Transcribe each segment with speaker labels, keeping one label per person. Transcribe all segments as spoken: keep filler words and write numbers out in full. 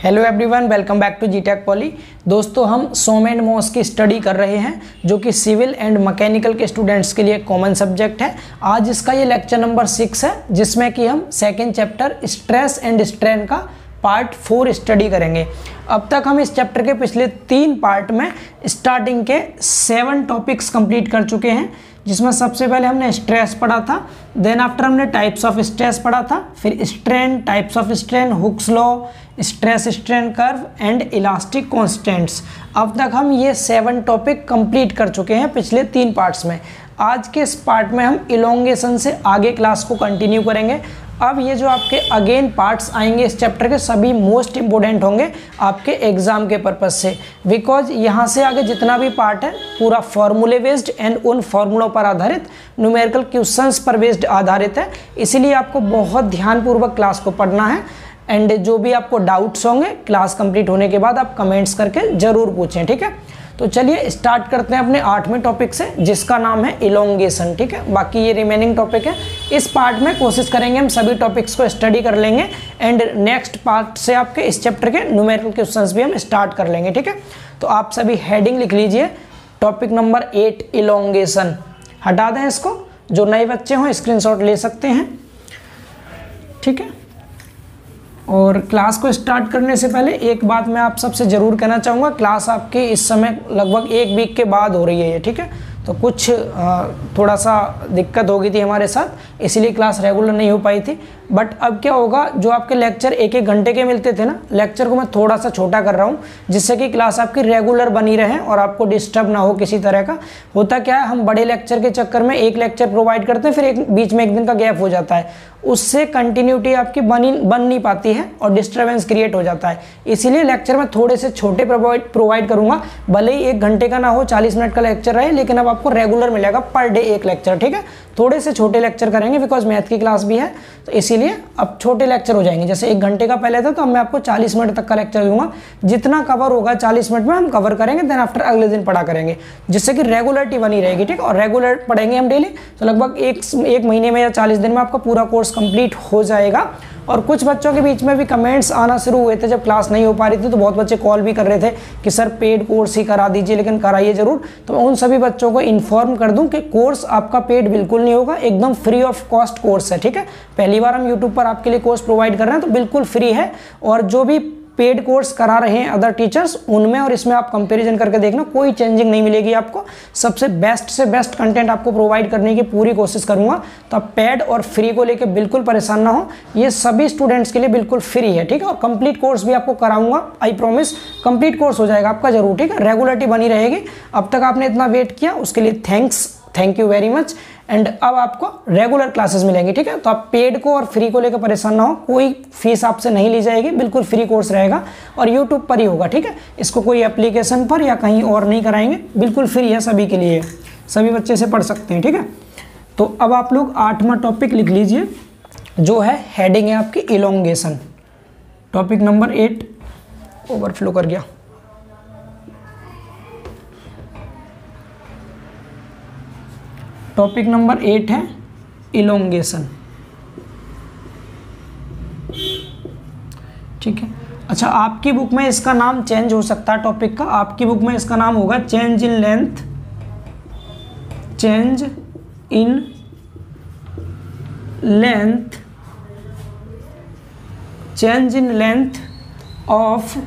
Speaker 1: Hello everyone, welcome back to जीटेक Poly. दोस्तों, हम सोम एंड मोस की स्टडी कर रहे हैं जो कि सिविल एंड मैकेनिकल के स्टूडेंट्स के लिए कॉमन सब्जेक्ट है। आज इसका ये लेक्चर नंबर सिक्स है जिसमें कि हम second chapter stress and strain का पार्ट फोर स्टडी करेंगे। अब तक हम इस चैप्टर के पिछले तीन पार्ट में स्टार्टिंग के सेवन टॉपिक्स कंप्लीट कर चुके हैं, जिसमें सबसे पहले हमने स्ट्रेस पढ़ा था, देन आफ्टर हमने टाइप्स ऑफ स्ट्रेस पढ़ा था, फिर strain, types of strain, Hooke's law, stress strain curve and elastic constants. अब तक हम ये सेवन टॉपिक कंप्लीट कर चुके हैं पिछले तीन पार्ट्स में। आज के इस पार्ट में हम इलोंगेशन से आगे क्लास को कंटिन्यू करेंगे। अब ये जो आपके अगेन पार्ट्स आएंगे इस चैप्टर के, सभी मोस्ट इंपॉर्टेंट होंगे आपके एग्जाम के पर्पज से, बिकॉज यहाँ से आगे जितना भी पार्ट है पूरा फॉर्मूले बेस्ड एंड उन फॉर्मूलों पर आधारित, न्यूमेरिकल क्वेश्चंस पर बेस्ड आधारित है। इसीलिए आपको बहुत ध्यानपूर्वक क्लास को पढ़ना है एंड जो भी आपको डाउट्स होंगे क्लास कंप्लीट होने के बाद आप कमेंट्स करके ज़रूर पूछें, ठीक है। तो चलिए स्टार्ट करते हैं अपने आठवें टॉपिक से, जिसका नाम है इलोंगेशन, ठीक है। बाकी ये रिमेनिंग टॉपिक है। इस पार्ट में कोशिश करेंगे हम सभी टॉपिक्स को स्टडी कर लेंगे एंड नेक्स्ट पार्ट से आपके इस चैप्टर के न्यूमेरिकल क्वेश्चंस भी हम स्टार्ट कर लेंगे, ठीक है। तो आप सभी हेडिंग लिख लीजिए, टॉपिक नंबर एट इलोंगेशन। हटा दें इसको, जो नए बच्चे हों स्क्रीनशॉट ले सकते हैं, ठीक है। और क्लास को स्टार्ट करने से पहले एक बात मैं आप सबसे ज़रूर कहना चाहूँगा, क्लास आपकी इस समय लगभग एक वीक के बाद हो रही है ये, ठीक है। तो कुछ थोड़ा सा दिक्कत हो गई थी हमारे साथ, इसीलिए क्लास रेगुलर नहीं हो पाई थी। बट अब क्या होगा, जो आपके लेक्चर एक एक घंटे के मिलते थे ना, लेक्चर को मैं थोड़ा सा छोटा कर रहा हूँ जिससे कि क्लास आपकी रेगुलर बनी रहे और आपको डिस्टर्ब ना हो किसी तरह का। होता क्या है, हम बड़े लेक्चर के चक्कर में एक लेक्चर प्रोवाइड करते हैं, फिर एक बीच में एक दिन का गैप हो जाता है, उससे कंटिन्यूटी आपकी बनी बन नहीं पाती है और डिस्टर्बेंस क्रिएट हो जाता है। इसीलिए लेक्चर में थोड़े से छोटे प्रोवाइड प्रोवाइड करूँगा, भले ही एक घंटे का ना हो, चालीस मिनट का लेक्चर रहे, लेकिन अब आपको रेगुलर मिलेगा पर डे एक लेक्चर, ठीक है। थोड़े से छोटे लेक्चर करेंगे बिकॉज मैथ की क्लास भी है, तो इसीलिए अब छोटे लेक्चर हो जाएंगे। जैसे एक घंटे का पहले था तो अब मैं आपको चालीस मिनट तक का लेक्चर दूंगा, जितना कवर होगा चालीस मिनट में हम कवर करेंगे, देन आफ्टर अगले दिन पढ़ा करेंगे, जिससे कि रेगुलरिटी बनी रहेगी, ठीक है। और रेगुलर पढ़ेंगे हम डेली, तो लगभग एक एक महीने में या चालीस दिन में आपका पूरा कोर्स कंप्लीट हो जाएगा। और कुछ बच्चों के बीच में भी कमेंट्स आना शुरू हुए थे जब क्लास नहीं हो पा रही थी, तो बहुत बच्चे कॉल भी कर रहे थे कि सर पेड कोर्स ही करा दीजिए, लेकिन कराइए ज़रूर। तो मैं उन सभी बच्चों को इन्फॉर्म कर दूं कि कोर्स आपका पेड बिल्कुल नहीं होगा, एकदम फ्री ऑफ कॉस्ट कोर्स है, ठीक है। पहली बार हम यूट्यूब पर आपके लिए कोर्स प्रोवाइड कर रहे हैं तो बिल्कुल फ्री है। और जो भी पेड कोर्स करा रहे हैं अदर टीचर्स, उनमें और इसमें आप कंपैरिजन करके देखना, कोई चेंजिंग नहीं मिलेगी आपको। सबसे बेस्ट से बेस्ट कंटेंट आपको प्रोवाइड करने की पूरी कोशिश करूंगा। तो आप पेड और फ्री को लेके बिल्कुल परेशान ना हो, ये सभी स्टूडेंट्स के लिए बिल्कुल फ्री है, ठीक है। और कंप्लीट कोर्स भी आपको कराऊंगा, आई प्रॉमिस कंप्लीट कोर्स हो जाएगा आपका जरूर, ठीक है। रेगुलरिटी बनी रहेगी। अब तक आपने इतना वेट किया उसके लिए thanks, thank you very much. And अब आपको रेगुलर क्लासेस मिलेंगी, ठीक है। तो आप पेड को और फ्री को लेकर परेशान ना हो, कोई फीस आपसे नहीं ली जाएगी, बिल्कुल फ्री कोर्स रहेगा और यूट्यूब पर ही होगा, ठीक है। इसको कोई एप्लीकेशन पर या कहीं और नहीं कराएंगे, बिल्कुल फ्री है सभी के लिए, सभी बच्चे से पढ़ सकते हैं, ठीक है। तो अब आप लोग आठवां टॉपिक लिख लीजिए, जो है हेडिंग है आपकी elongation. Topic number eight overflow कर गया। टॉपिक नंबर एट है इलोंगेशन, ठीक है। अच्छा, आपकी बुक में इसका नाम चेंज हो सकता है टॉपिक का। आपकी बुक में इसका नाम होगा change in length, change in length, change in length of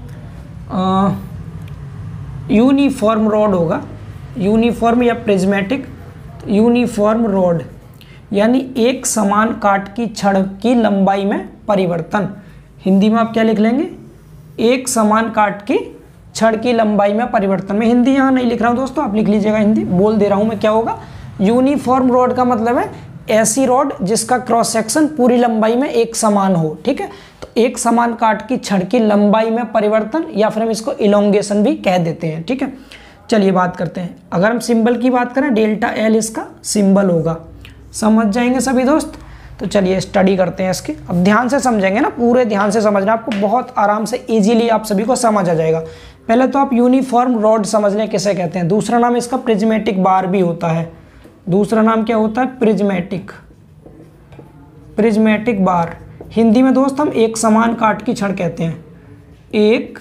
Speaker 1: uniform rod होगा, यूनिफॉर्म या प्रिज्मेटिक। यूनिफॉर्म रॉड यानी एक समान काट की छड़ की लंबाई में परिवर्तन। हिंदी में आप क्या लिख लेंगे, एक समान काट की छड़ की लंबाई में परिवर्तन। मैं हिंदी यहाँ नहीं लिख रहा हूँ दोस्तों, आप लिख लीजिएगा, हिंदी बोल दे रहा हूँ मैं। क्या होगा, यूनिफॉर्म रॉड का मतलब है ऐसी रॉड जिसका क्रॉस सेक्शन पूरी लंबाई में एक समान हो, ठीक है। तो एक समान काट की छड़ की लंबाई में परिवर्तन, या फिर हम इसको इलोंगेशन भी कह देते हैं, ठीक है। चलिए बात करते हैं। अगर हम सिंबल की बात करें, डेल्टा एल इसका सिंबल होगा, समझ जाएंगे सभी दोस्त। तो चलिए स्टडी करते हैं इसकी। अब ध्यान से समझेंगे ना, पूरे ध्यान से समझना, आपको बहुत आराम से इजीली आप सभी को समझ आ जाएगा। पहले तो आप यूनिफॉर्म रॉड समझ लें किसे कहते हैं। दूसरा नाम इसका प्रिज्मेटिक बार भी होता है। दूसरा नाम क्या होता है, प्रिज्मेटिक, प्रिज्मेटिक बार। हिंदी में दोस्त हम एक समान काट की छड़ कहते हैं, एक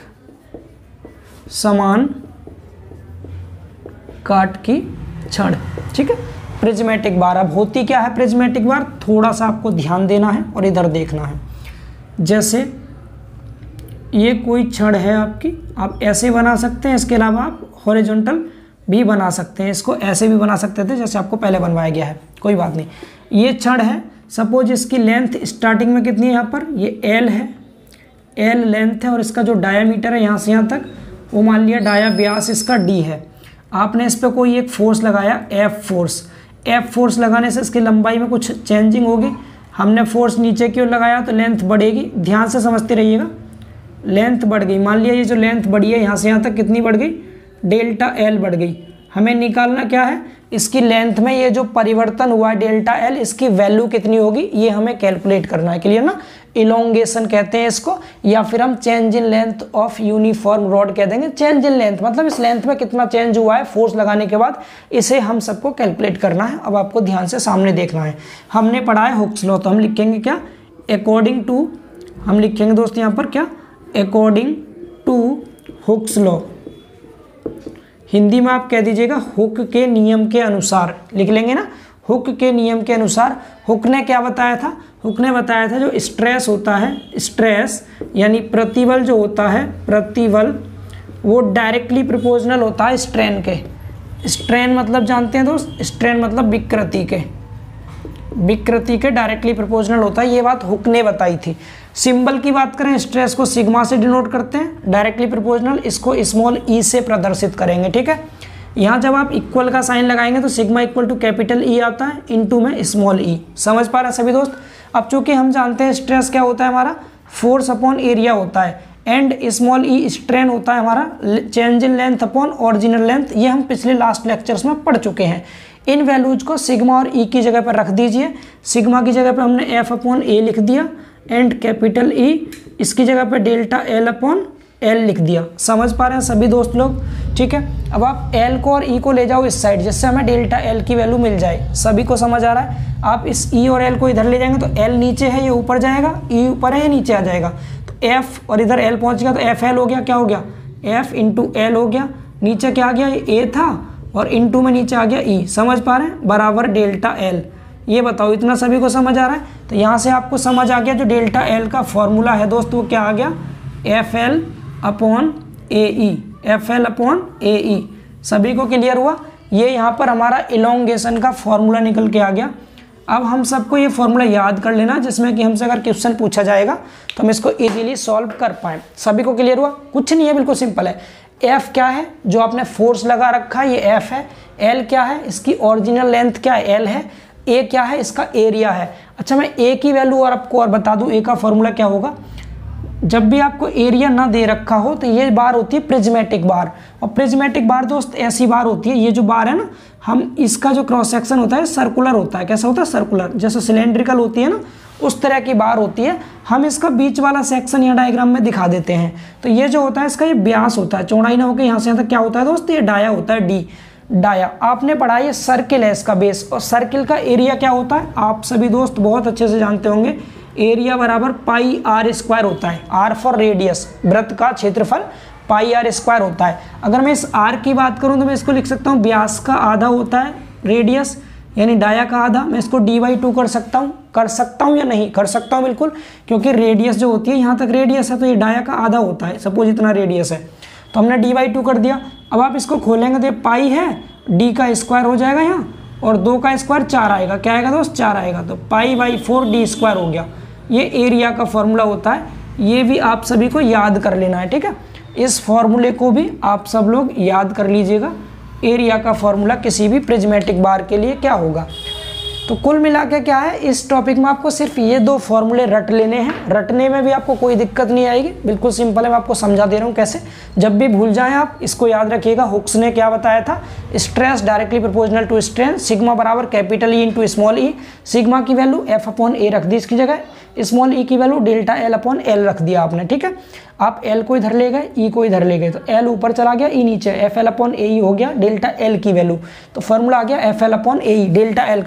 Speaker 1: समान काट की छड़, ठीक है। प्रिज्मेटिक बार, अब होती क्या है प्रिज्मेटिक बार, थोड़ा सा आपको ध्यान देना है और इधर देखना है। जैसे ये कोई छड़ है आपकी, आप ऐसे बना सकते हैं, इसके अलावा आप हॉरिजॉन्टल भी बना सकते हैं, इसको ऐसे भी बना सकते थे जैसे आपको पहले बनवाया गया है, कोई बात नहीं। ये छड़ है, सपोज इसकी लेंथ स्टार्टिंग में कितनी है, यहाँ पर ये एल है, एल लेंथ है, और इसका जो डायामीटर है यहाँ से यहाँ तक वो मान लिया डाया व्यास इसका डी है। आपने इस पर कोई एक फोर्स लगाया एफ फोर्स, एफ फोर्स लगाने से इसकी लंबाई में कुछ चेंजिंग होगी। हमने फोर्स नीचे की ओर लगाया तो लेंथ बढ़ेगी, ध्यान से समझते रहिएगा। लेंथ बढ़ गई, मान लिया ये जो लेंथ बढ़ी है यहाँ से यहाँ तक कितनी बढ़ गई, डेल्टा एल बढ़ गई। हमें निकालना क्या है, इसकी लेंथ में ये जो परिवर्तन हुआ है डेल्टा एल, इसकी वैल्यू कितनी होगी ये हमें कैलकुलेट करना है। क्लियर ना, इलोंगेशन कहते हैं इसको, या फिर हम change in length of uniform rod कह देंगे। चेंज इन लेंथ मतलब इस लेंथ में कितना चेंज हुआ है फोर्स लगाने के बाद, इसे हम सबको कैलकुलेट करना है। अब आपको ध्यान से सामने देखना है। हमने पढ़ा है हुक्स लॉ, तो हम लिखेंगे क्या, अकॉर्डिंग टू, हम लिखेंगे दोस्त यहाँ पर क्या, according to Hooke's law. Hindi में आप कह दीजिएगा हुक के नियम के अनुसार, लिख लेंगे ना, हुक के नियम के अनुसार। हुक ने क्या बताया था, हुक ने बताया था जो स्ट्रेस होता है, स्ट्रेस यानी प्रतिबल जो होता है, प्रतिबल वो डायरेक्टली प्रोपोर्शनल होता है स्ट्रेन के। स्ट्रेन मतलब जानते हैं दोस्त, स्ट्रेन मतलब विकृति के, विकृति के डायरेक्टली प्रोपोर्शनल होता है, ये बात हुक ने बताई थी। सिंबल की बात करें, स्ट्रेस को सिग्मा से डिनोट करते हैं, डायरेक्टली प्रोपोर्शनल इसको स्मॉल ई से प्रदर्शित करेंगे, ठीक है। यहाँ जब आप इक्वल का साइन लगाएंगे तो sigma equal to capital E आता है, इनटू में स्मॉल ई। समझ पा रहे हैं सभी दोस्त। अब चूंकि हम जानते हैं स्ट्रेस क्या होता है हमारा, फोर्स अपॉन एरिया होता है, एंड स्मॉल ई स्ट्रेन होता है हमारा change in length upon original length. ये हम पिछले लास्ट लेक्चर्स में पढ़ चुके हैं। इन वैल्यूज को सिग्मा और ई की जगह पर रख दीजिए। सिग्मा की जगह पर हमने एफ अपॉन ए लिख दिया, एंड कैपिटल ई इसकी जगह पे डेल्टा एल अपॉन एल लिख दिया। समझ पा रहे हैं सभी दोस्त लोग, ठीक है। अब आप एल को और ई को ले जाओ इस साइड, जिससे हमें डेल्टा एल की वैल्यू मिल जाए। सभी को समझ आ रहा है। आप इस ई और एल को इधर ले जाएंगे तो एल नीचे है, ये ऊपर जाएगा, ई ऊपर है, ये नीचे आ जाएगा। तो एफ और इधर एल पहुंच गया तो एफ एल हो गया, क्या हो गया, एफ इंटू एल हो गया। नीचे क्या आ गया, ये ए था और इंटू में नीचे आ गया ई। समझ पा रहे हैं, बराबर डेल्टा एल। ये बताओ इतना सभी को समझ आ रहा है। तो यहाँ से आपको समझ आ गया जो डेल्टा एल का फॉर्मूला है दोस्त, वो क्या आ गया, F L upon A E, F L upon A E. सभी को क्लियर हुआ। ये यहाँ पर हमारा इलोंगेशन का फॉर्मूला निकल के आ गया। अब हम सबको ये फॉर्मूला याद कर लेना, जिसमें कि हमसे अगर क्वेश्चन पूछा जाएगा तो हम इसको इजीली सॉल्व कर पाएँ। सभी को क्लियर हुआ। कुछ नहीं है, बिल्कुल सिंपल है। एफ क्या है, जो आपने फोर्स लगा रखा है, ये एफ है। एल क्या है, इसकी ओरिजिनल लेंथ क्या है, एल है। ए क्या है, इसका एरिया है। अच्छा, मैं ए की वैल्यू और आपको और बता दूं, ए का फॉर्मूला क्या होगा। जब भी आपको एरिया ना दे रखा हो तो ये बार होती है प्रिज्मेटिक बार। और प्रिज्मेटिक बार दोस्त ऐसी बार होती है, ये जो बार है ना, हम इसका जो क्रॉस सेक्शन होता है सर्कुलर होता है। कैसा होता है, सर्कुलर, जैसे सिलेंड्रिकल होती है ना, उस तरह की बार होती है। हम इसका बीच वाला सेक्शन या डायग्राम में दिखा देते हैं। तो ये जो होता है इसका ये व्यास होता है, चौड़ाई ना होकर यहाँ से यहाँ तक क्या होता है दोस्त, ये डाया होता है, डी डाया। आपने पढ़ा ये सर्किल है इसका बेस, और सर्किल का एरिया क्या होता है आप सभी दोस्त बहुत अच्छे से जानते होंगे। एरिया बराबर पाई आर स्क्वायर होता है। आर फॉर रेडियस, वृत्त का क्षेत्रफल पाई आर स्क्वायर होता है। अगर मैं इस आर की बात करूं तो मैं इसको लिख सकता हूं व्यास का आधा होता है रेडियस, यानी डाया का आधा। मैं इसको डी बाई टू कर सकता हूं, कर सकता हूं या नहीं कर सकता हूं, बिल्कुल, क्योंकि रेडियस जो होती है यहाँ तक रेडियस है तो ये डाया का आधा होता है। सपोज इतना रेडियस है तो हमने डी बाई टू कर दिया। अब आप इसको खोलेंगे तो ये पाई है, डी का स्क्वायर हो जाएगा यहाँ, और दो का स्क्वायर चार आएगा। क्या आएगा दोस्त, चार आएगा। तो pi by four D square हो गया। ये एरिया का फॉर्मूला होता है। ये भी आप सभी को याद कर लेना है, ठीक है। इस फॉर्मूले को भी आप सब लोग याद कर लीजिएगा। एरिया का फॉर्मूला किसी भी प्रिज्मेटिक बार के लिए क्या होगा। तो कुल मिला के क्या है, इस टॉपिक में आपको सिर्फ ये दो फॉर्मूले रट लेने हैं। रटने में भी आपको कोई दिक्कत नहीं आएगी, बिल्कुल सिंपल है। मैं आपको समझा दे रहा हूँ कैसे। जब भी भूल जाएं आप इसको याद रखिएगा। हुक्स ने क्या बताया था, stress directly proportional to strain, sigma बराबर capital E into small E. Sigma की वैल्यू एफ अपॉन ए रख दी इसकी जगह, स्मॉल ई की value delta L upon L रख दिया आपने, ठीक है। आप एल को इधर ले गए, ई को इधर ले गए, तो एल ऊपर चला गया, ई नीचे, F L upon A E हो गया डेल्टा एल की वैल्यू। तो फॉर्मूला आ गया F L upon A E, delta L का फॉर्मूला।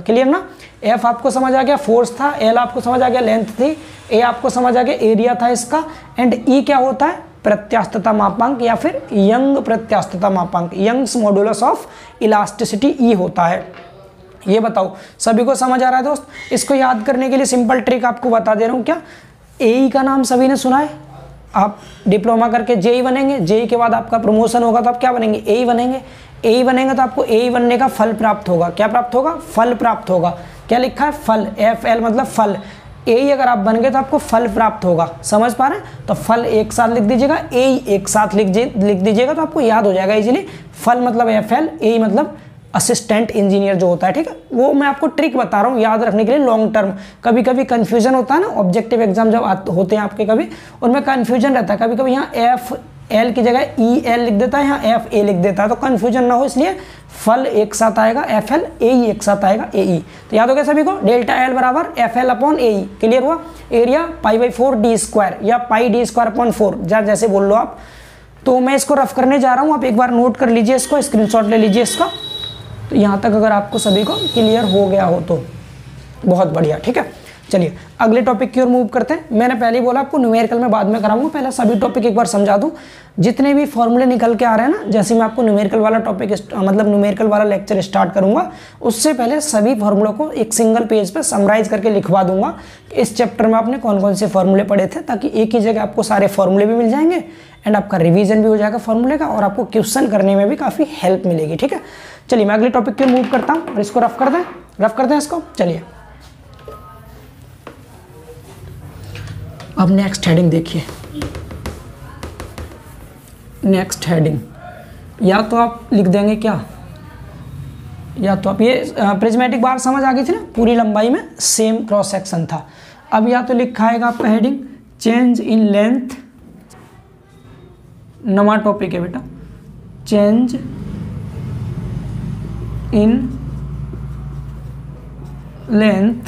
Speaker 1: क्लियर ना। एफ आपको समझ आ गया फोर्स था, एल आपको समझ आ गया लेंथ थी, ए आपको समझ आ गया एरिया था इसका, एंड ई क्या होता है प्रत्यास्थता मापांक या फिर यंग प्रत्यास्थता मापांक, Young's modulus of elasticity E होता है। ये बताओ सभी को समझ आ रहा है दोस्त। इसको याद करने के लिए सिंपल ट्रिक आपको बता दे रहा हूँ। क्या एई का नाम सभी ने सुना है? आप डिप्लोमा करके जेई बनेंगे, जेई के बाद आपका प्रमोशन होगा तो आप क्या बनेंगे एई बनेंगे, एई बनेंगे तो आपको एई बनने का फल प्राप्त होगा। क्या प्राप्त होगा? फल प्राप्त होगा। क्या लिखा है? फल, एफ एल मतलब फल। एई अगर आप बन गए तो आपको फल प्राप्त होगा। समझ पा रहे हैं? तो फल एक साथ लिख दीजिएगा, एई एक साथ लिख लिख दीजिएगा तो आपको याद हो जाएगा इजीली। फल मतलब एफ एल, एई मतलब असिस्टेंट इंजीनियर जो होता है, ठीक है। वो मैं आपको ट्रिक बता रहा हूँ याद रखने के लिए लॉन्ग टर्म। कभी कभी कंफ्यूजन होता है ना, ऑब्जेक्टिव एग्जाम जब होते हैं आपके कभी उनमें कंफ्यूजन रहता है, कभी कभी यहाँ एफ एल की जगह ई एल लिख देता है, यहाँ एफ ए लिख देता है, तो कंफ्यूजन ना हो इसलिए फल एक साथ आएगा, एफ एल ए ई एक साथ आएगा, ए ई। तो याद हो गया सभी को, डेल्टा एल बराबर F L upon A E. Clear हुआ? Area pi by four D square या pi D square upon four, जैसे बोल लो आप। तो मैं इसको रफ करने जा रहा हूँ, आप एक बार नोट कर लीजिए इसको, स्क्रीनशॉट ले लीजिए इसका। तो यहाँ तक अगर आपको सभी को क्लियर हो गया हो तो बहुत बढ़िया, ठीक है। चलिए अगले टॉपिक की ओर मूव करते हैं। मैंने पहले ही बोला आपको न्यूमेरिकल में बाद में कराऊंगा, पहले सभी टॉपिक एक बार समझा दूं। जितने भी फॉर्मूले निकल के आ रहे हैं ना, जैसे मैं आपको न्यूमेरिकल वाला टॉपिक मतलब न्यूमेरिकल वाला लेक्चर स्टार्ट करूंगा, उससे पहले सभी फॉर्मूलों को एक सिंगल पेज पे समराइज करके लिखवा दूंगा। इस चैप्टर में आपने कौन कौन से फॉर्मूले पढ़े थे, ताकि एक ही जगह आपको सारे फॉर्मूले भी मिल जाएंगे एंड आपका रिवीजन भी हो जाएगा फॉर्मूले का, और आपको क्वेश्चन करने में भी काफ़ी हेल्प मिलेगी, ठीक है। चलिए मैं अगले टॉपिक की ओर मूव करता हूँ और इसको रफ कर दें, रफ कर दें इसको। चलिए अब नेक्स्ट हेडिंग देखिए। नेक्स्ट हेडिंग या तो आप लिख देंगे क्या, या तो आप ये प्रिज्मेटिक बार समझ आ गई थी ना, पूरी लंबाई में सेम क्रॉस सेक्शन था। अब या तो लिखा आएगा आपका हेडिंग चेंज इन लेंथ, नवा टॉपिक है बेटा, change in length,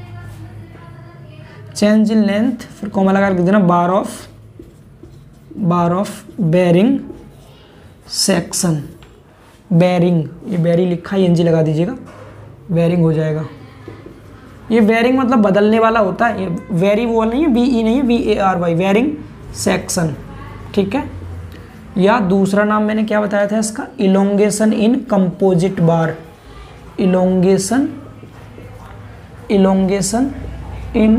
Speaker 1: change in length, फिर कॉमा लगा के देना bar of, bar of varying section, varying, ये बेरी लिखा है, एनजी लगा दीजिएगा, बेरिंग हो जाएगा। ये बेरिंग मतलब बदलने वाला होता है, ये वेरी वो नहीं है, बी ई नहीं है, V A R Y, varying section, ठीक है। या दूसरा नाम मैंने क्या बताया था इसका, elongation in composite bar, elongation, elongation in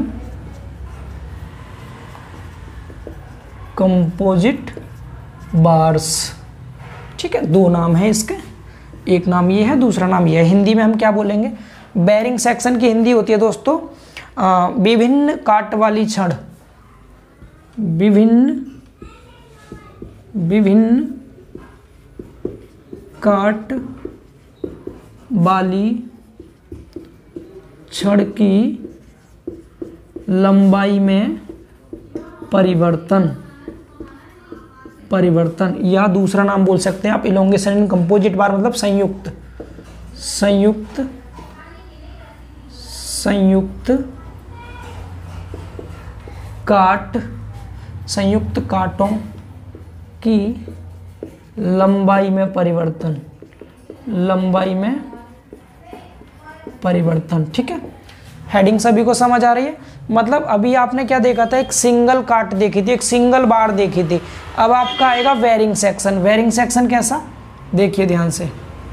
Speaker 1: composite bars, ठीक है। दो नाम है इसके, एक नाम ये है, दूसरा नाम ये है। हिंदी में हम क्या बोलेंगे, बेरिंग सेक्शन की हिंदी होती है दोस्तों विभिन्न काट वाली छड़, विभिन्न विभिन्न काट वाली छड़ की लंबाई में परिवर्तन, परिवर्तन। या दूसरा नाम बोल सकते हैं आप इलोंगेशन इन कंपोजिट बार, मतलब संयुक्त, संयुक्त संयुक्त काट, संयुक्त काटों की लंबाई में परिवर्तन, लंबाई में परिवर्तन, ठीक है। हेडिंग सभी को समझ आ रही है? मतलब अभी आपने क्या देखा था, एक सिंगल काट देखी थी, एक सिंगल बार देखी थी। अब आपका आएगा वेरिंग सेक्शन। वेरिंग सेक्शन कैसा, देखिए ध्यान से।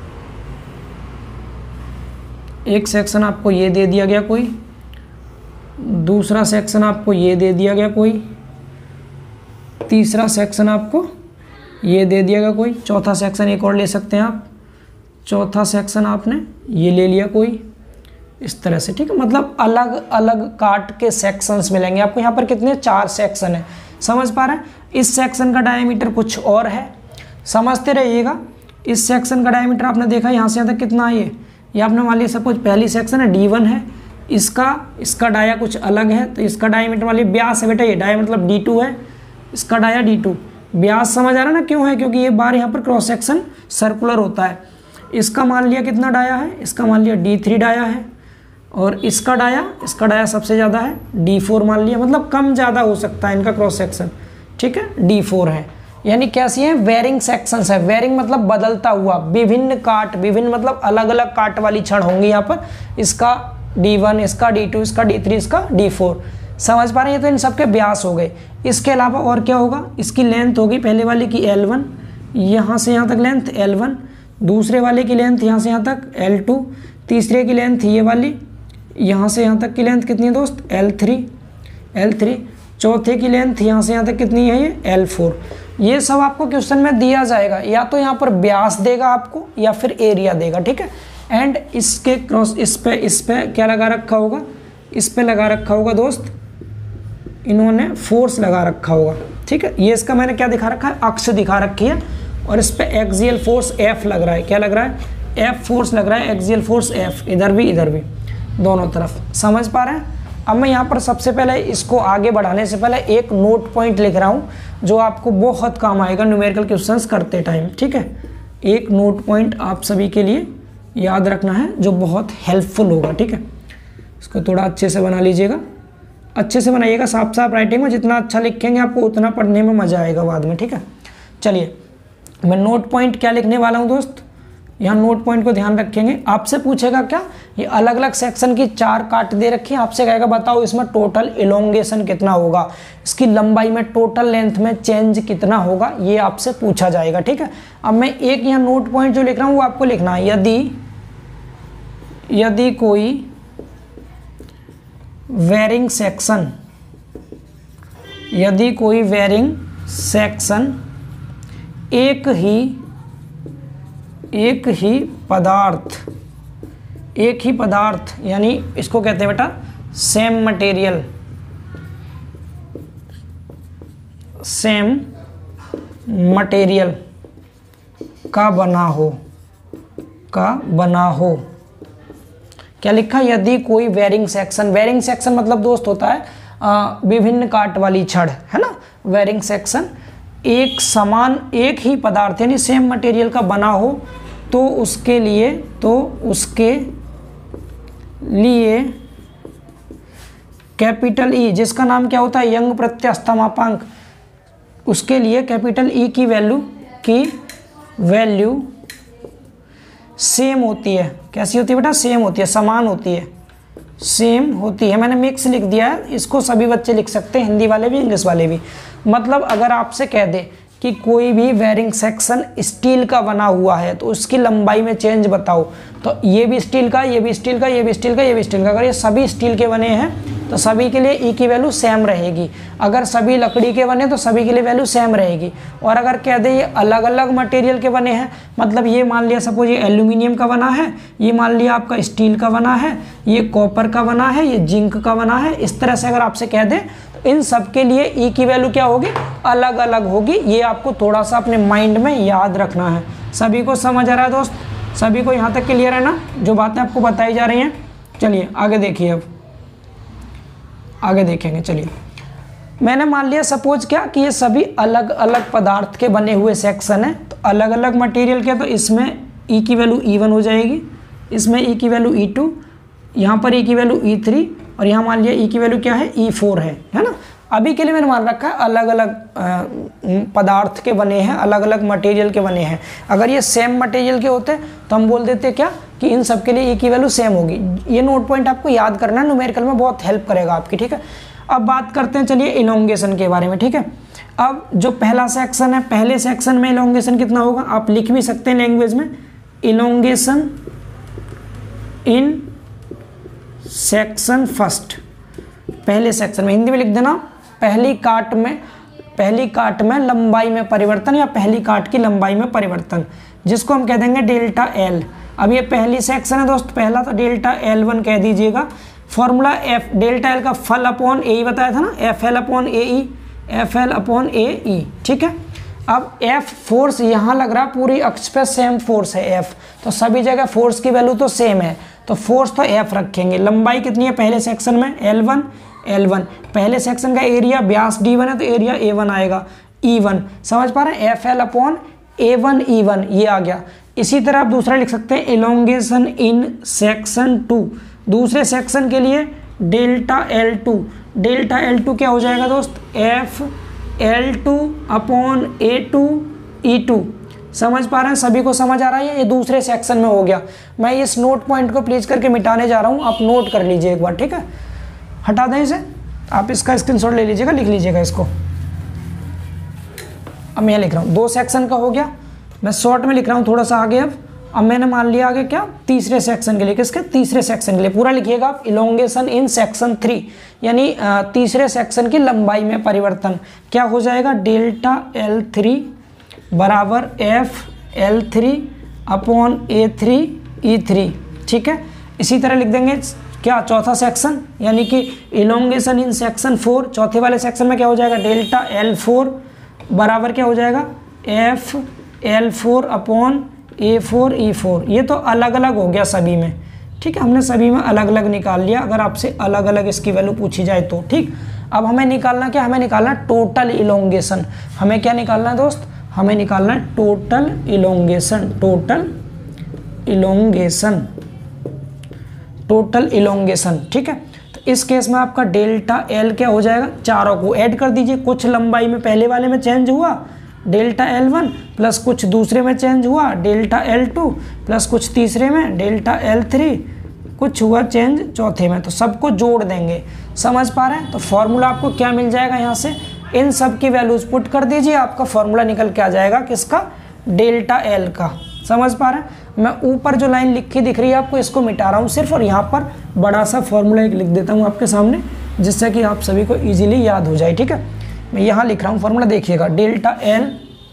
Speaker 1: एक सेक्शन आपको ये दे दिया गया कोई, दूसरा सेक्शन आपको ये दे दिया गया कोई, तीसरा सेक्शन आपको ये दे दिया गया कोई, चौथा सेक्शन एक और ले सकते हैं आप, चौथा सेक्शन आपने ये ले लिया कोई, इस तरह से, ठीक है। मतलब अलग अलग काट के सेक्शंस मिलेंगे आपको। यहाँ पर कितने, चार सेक्शन है, समझ पा रहे हैं। इस सेक्शन का डायमीटर कुछ और है, समझते रहिएगा। इस सेक्शन का डायमीटर आपने देखा यहाँ से यहाँ तक कितना है, ये ये आपने मान लिया सपोज पहली सेक्शन है डी वन है, इसका इसका डाया कुछ अलग है, तो इसका डायमीटर मान लिया ब्यास है बेटा, ये डाया मतलब डी टू है, इसका डाया डी टू। ब्यास समझ आ रहा है ना, क्यों है, क्योंकि ये बार यहाँ पर क्रॉस सेक्शन सर्कुलर होता है। इसका मान लिया कितना डाया है, इसका मान लिया डी थ्री डाया है, और इसका डाया, इसका डाया सबसे ज़्यादा है डी फोर मान लिया, मतलब कम ज़्यादा हो सकता है इनका क्रॉस सेक्शन, ठीक है, डी फोर है। यानी कैसी है, वेरिंग सेक्शंस है। वेरिंग मतलब बदलता हुआ, विभिन्न काट, विभिन्न मतलब अलग अलग काट वाली छड़ होंगी यहाँ पर। इसका डी वन, इसका डी टू, इसका डी थ्री, इसका डी फोर। समझ पा रहे हैं? तो इन सबके व्यास हो गए। इसके अलावा और क्या होगा, इसकी लेंथ होगी पहले वाले की एल वन, यहाँ से यहाँ तक लेंथ एल वन, दूसरे वाले की लेंथ यहाँ से यहाँ तक एल टू, तीसरे की लेंथ ये वाली यहाँ से यहाँ तक की लेंथ कितनी है दोस्त, एल थ्री, एल थ्री, चौथे की लेंथ यहाँ से यहाँ तक कितनी है, ये एल फोर। ये सब आपको क्वेश्चन में दिया जाएगा, या तो यहाँ पर व्यास देगा आपको या फिर एरिया देगा, ठीक है। एंड इसके क्रॉस इस पे इस पे क्या लगा रखा होगा, इस पे लगा रखा होगा दोस्त, इन्होंने फोर्स लगा रखा होगा, ठीक है। ये इसका मैंने क्या दिखा रखा है, अक्ष दिखा रखी है, और इस पे एक्सियल फोर्स एफ लग रहा है। क्या लग रहा है, एफ फोर्स लग रहा है, एक्सियल फोर्स एफ, इधर भी इधर भी, दोनों तरफ। समझ पा रहे हैं? अब मैं यहाँ पर सबसे पहले इसको आगे बढ़ाने से पहले एक नोट पॉइंट लिख रहा हूँ जो आपको बहुत काम आएगा न्यूमेरिकल क्वेश्चंस करते टाइम, ठीक है। एक नोट पॉइंट आप सभी के लिए याद रखना है जो बहुत हेल्पफुल होगा, ठीक है। इसको थोड़ा अच्छे से बना लीजिएगा, अच्छे से बनाइएगा, साफ साफ राइटिंग में। जितना अच्छा लिखेंगे आपको उतना पढ़ने में मज़ा आएगा बाद में, ठीक है। चलिए मैं नोट पॉइंट क्या लिखने वाला हूँ दोस्त, यहाँ नोट पॉइंट को ध्यान रखेंगे। आपसे पूछेगा क्या, ये अलग अलग सेक्शन की चार काट दे रखी है, आपसे कहेगा बताओ इसमें टोटल इलोंगेशन कितना होगा, इसकी लंबाई में टोटल लेंथ में चेंज कितना होगा, ये आपसे पूछा जाएगा, ठीक है। अब मैं एक यहाँ नोट पॉइंट जो लिख रहा हूँ वो आपको लिखना है। यदि यदि कोई वेरिंग सेक्शन यदि कोई वेरिंग सेक्शन एक ही एक ही पदार्थ एक ही पदार्थ यानी इसको कहते हैं बेटा सेम मटेरियल सेम मटेरियल का बना हो का बना हो क्या लिखा, यदि कोई वेरिंग सेक्शन, वेरिंग सेक्शन मतलब दोस्त होता है आ, विभिन्न काट वाली छड़, है ना। वेरिंग सेक्शन एक समान एक ही पदार्थ यानी सेम मटेरियल का बना हो तो उसके लिए तो उसके लिए कैपिटल ई, जिसका नाम क्या होता है यंग प्रत्यस्थ मापांक, उसके लिए कैपिटल ई की वैल्यू की वैल्यू सेम होती है। कैसी होती है बेटा, सेम होती है, समान होती है, सेम होती है। मैंने मिक्स लिख दिया है, इसको सभी बच्चे लिख सकते हैं, हिंदी वाले भी इंग्लिश वाले भी। मतलब अगर आपसे कह दे कि कोई भी वेरिंग सेक्शन स्टील का बना हुआ है तो उसकी लंबाई में चेंज बताओ, तो ये भी स्टील का, ये भी स्टील का, ये भी स्टील का, ये भी स्टील का, अगर ये सभी स्टील के बने हैं तो सभी के लिए ई की वैल्यू सेम रहेगी। अगर सभी लकड़ी के बने तो सभी के लिए वैल्यू सेम रहेगी। और अगर कह दे ये अलग अलग मटेरियल के बने हैं, मतलब ये मान लिया सपोज ये एल्यूमिनियम का बना है, ये मान लिया आपका स्टील का बना है, ये कॉपर का बना है, ये जिंक का बना है, इस तरह से अगर आपसे कह दे तो इन सब के लिए ई की वैल्यू क्या होगी, अलग अलग होगी। ये आपको थोड़ा सा अपने माइंड में याद रखना है। सभी को समझ आ रहा है दोस्त, सभी को यहाँ तक क्लियर है ना, जो बातें आपको बताई जा रही हैं। चलिए आगे देखिए, अब आगे देखेंगे। चलिए मैंने मान लिया सपोज क्या कि ये सभी अलग अलग पदार्थ के बने हुए सेक्शन है, तो अलग अलग मटेरियल के, तो इसमें ई की वैल्यू ई वन हो जाएगी, इसमें ई की वैल्यू ई टू, यहाँ पर ई की वैल्यू ई थ्री, और यहाँ मान लिया ई की वैल्यू क्या है, ई फोर है, है ना। अभी के लिए मैंने मान रखा है अलग अलग पदार्थ के बने हैं, अलग अलग मटेरियल के बने हैं। अगर ये सेम मटेरियल के होते तो हम बोल देते क्या कि इन सब के लिए ई की वैल्यू सेम होगी। ये नोट पॉइंट आपको याद करना है, न्यूमेरिकल में बहुत हेल्प करेगा आपकी, ठीक है। अब बात करते हैं चलिए इलोंगेशन के बारे में, ठीक है। अब जो पहला सेक्शन है, पहले सेक्शन में इलोंगेशन कितना होगा, आप लिख भी सकते हैं लैंग्वेज में, इलोंगेशन इन सेक्शन फर्स्ट, पहले सेक्शन में, हिंदी में लिख देना पहली काट में, पहली काट में लंबाई में परिवर्तन या पहली काट की लंबाई में परिवर्तन, जिसको हम कह देंगे डेल्टा एल। अब ये पहली सेक्शन है दोस्त, पहला तो डेल्टा एल वन कह दीजिएगा। फॉर्मूला एफ डेल्टा एल का फल अपॉन ए ई बताया था ना, F L upon A E, F L upon A E, ठीक है। अब एफ फोर्स यहाँ लग रहा पूरी अक्ष पे सेम फोर्स है एफ, तो सभी जगह फोर्स की वैल्यू तो सेम है, तो फोर्स तो एफ रखेंगे। लंबाई कितनी है पहले सेक्शन में, एल वन, एल वन। पहले सेक्शन का एरिया व्यास डी वन है तो एरिया ए वन आएगा, ई वन। समझ पा रहे हैं, F L upon A one E one, ये आ गया। इसी तरह आप दूसरा लिख सकते हैं इलोंगेशन इन सेक्शन टू, दूसरे सेक्शन के लिए delta L two, delta L two क्या हो जाएगा दोस्त, F L two upon A two E two. समझ पा रहे हैं? सभी को समझ आ रहा है? ये दूसरे सेक्शन में हो गया। मैं इस नोट पॉइंट को प्लीज करके मिटाने जा रहा हूँ, आप नोट कर लीजिए एक बार, ठीक है? हटा दें इसे, आप इसका स्क्रीनशॉट ले लीजिएगा, लिख लीजिएगा इसको। अब मैं लिख रहा हूँ दो सेक्शन का हो गया, मैं शॉर्ट में लिख रहा हूँ थोड़ा सा आगे। अब अब मैंने मान लिया आगे क्या, तीसरे सेक्शन के लिए। किसके? तीसरे सेक्शन के लिए। पूरा लिखिएगा आप, इलोंगेशन इन सेक्शन थ्री, यानी तीसरे सेक्शन की लंबाई में परिवर्तन क्या हो जाएगा, डेल्टा एल थ्री बराबर F L three upon A three E three. ठीक है, इसी तरह लिख देंगे क्या, चौथा सेक्शन, यानी कि इलोंगेशन इन सेक्शन फोर, चौथे वाले सेक्शन में क्या हो जाएगा, डेल्टा एल फोर बराबर क्या हो जाएगा, F L four upon A four E four. ये तो अलग अलग हो गया सभी में, ठीक है? हमने सभी में अलग अलग निकाल लिया, अगर आपसे अलग अलग इसकी वैल्यू पूछी जाए तो। ठीक, अब हमें निकालना क्या, हमें निकालना टोटल इलोंगेशन। हमें क्या निकालना है दोस्त, हमें निकालना है total elongation. Total elongation, total elongation. ठीक है, तो इस केस में आपका डेल्टा एल क्या हो जाएगा, चारों को ऐड कर दीजिए। कुछ लंबाई में पहले वाले में चेंज हुआ, डेल्टा एल वन, प्लस कुछ दूसरे में चेंज हुआ, डेल्टा एल टू, प्लस कुछ तीसरे में डेल्टा एल थ्री, कुछ हुआ चेंज चौथे में, तो सबको जोड़ देंगे। समझ पा रहे हैं? तो फॉर्मूला आपको क्या मिल जाएगा, यहाँ से इन सब की वैल्यूज पुट कर दीजिए, आपका फॉर्मूला निकल के आ जाएगा किसका, डेल्टा एल का। समझ पा रहे हैं? मैं ऊपर जो लाइन लिखी दिख रही है आपको, इसको मिटा रहा हूँ सिर्फ, और यहाँ पर बड़ा सा फॉर्मूला एक लिख देता हूँ आपके सामने, जिससे कि आप सभी को ईजिली याद हो जाए। ठीक है, मैं यहाँ लिख रहा हूँ फॉर्मूला, देखिएगा, डेल्टा एल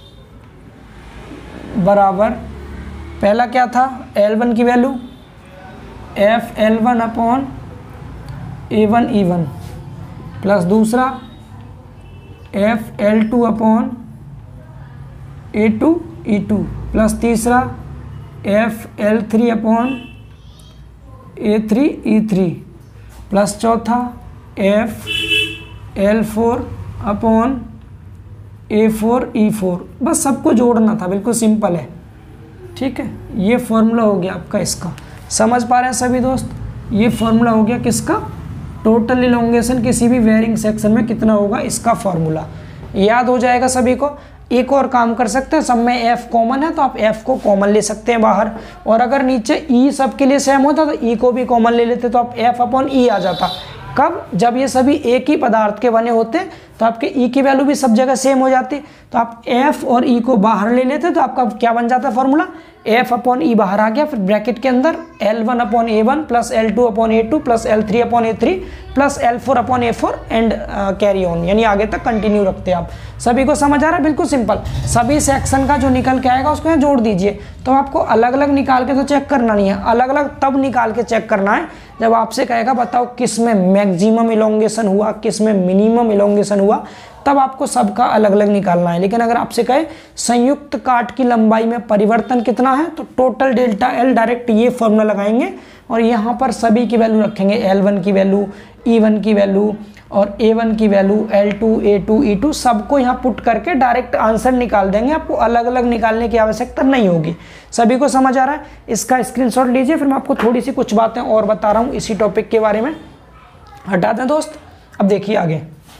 Speaker 1: बराबर, पहला क्या था, एल वन की value F L one upon A one E one, plus दूसरा F L two upon A two E two, plus तीसरा F L three upon A three E three, plus चौथा F L four upon A four E four. बस सबको जोड़ना था, बिल्कुल simple है। ठीक है, ये फॉर्मूला हो गया आपका इसका। समझ पा रहे हैं सभी दोस्त? ये फॉर्मूला हो गया किसका, टोटल इलोंगेशन किसी भी वेरिंग सेक्शन में कितना होगा, इसका फॉर्मूला याद हो जाएगा सभी को। एक और काम कर सकते हैं, सब में एफ कॉमन है तो आप एफ को कॉमन ले सकते हैं बाहर, और अगर नीचे ई सब के लिए सेम होता तो ई को भी कॉमन ले लेते, तो आप एफ अपॉन ई आ जाता। कब, जब ये सभी एक ही पदार्थ के बने होते तो आपके ई की वैल्यू भी सब जगह सेम हो जाती, तो आप एफ और ई को बाहर ले लेते, तो आपका क्या बन जाता फॉर्मूला, एफ अपॉन ई बाहर आ गया, फिर ब्रैकेट के अंदर L one upon A one plus L two upon A two plus L three upon A three plus L four upon A four and carry on, यानी आगे तक कंटिन्यू रखते हैं आप। सभी को समझ आ रहा है? बिल्कुल सिंपल। सभी सेक्शन का जो निकल के आएगा उसको यहाँ जोड़ दीजिए। तो आपको अलग अलग निकाल के तो चेक करना नहीं है, अलग अलग तब निकाल के चेक करना है जब आपसे कहेगा बताओ किस में मैक्सिमम इलोंगेशन हुआ, किस में मिनिमम इलोंगेशन हुआ, तब आपको सबका अलग अलग निकालना है। लेकिन अगर आपसे कहे संयुक्त काट की लंबाई में परिवर्तन कितना है, तो टोटल डेल्टा एल, डायरेक्ट ये फॉर्मूला लगाएंगे और यहाँ पर सभी की वैल्यू रखेंगे, एल वन की वैल्यू, ई वन की वैल्यू और ए वन की value, L two, A two, E two, सबको यहाँ पुट करके डायरेक्ट आंसर निकाल देंगे। आपको अलग अलग निकालने की आवश्यकता नहीं होगी। सभी को समझ आ रहा है? इसका स्क्रीनशॉट लीजिए, फिर मैं आपको थोड़ी सी कुछ बातें और बता रहा हूँ इसी टॉपिक के बारे में। हटा दें दोस्त। अब देखिए आगे,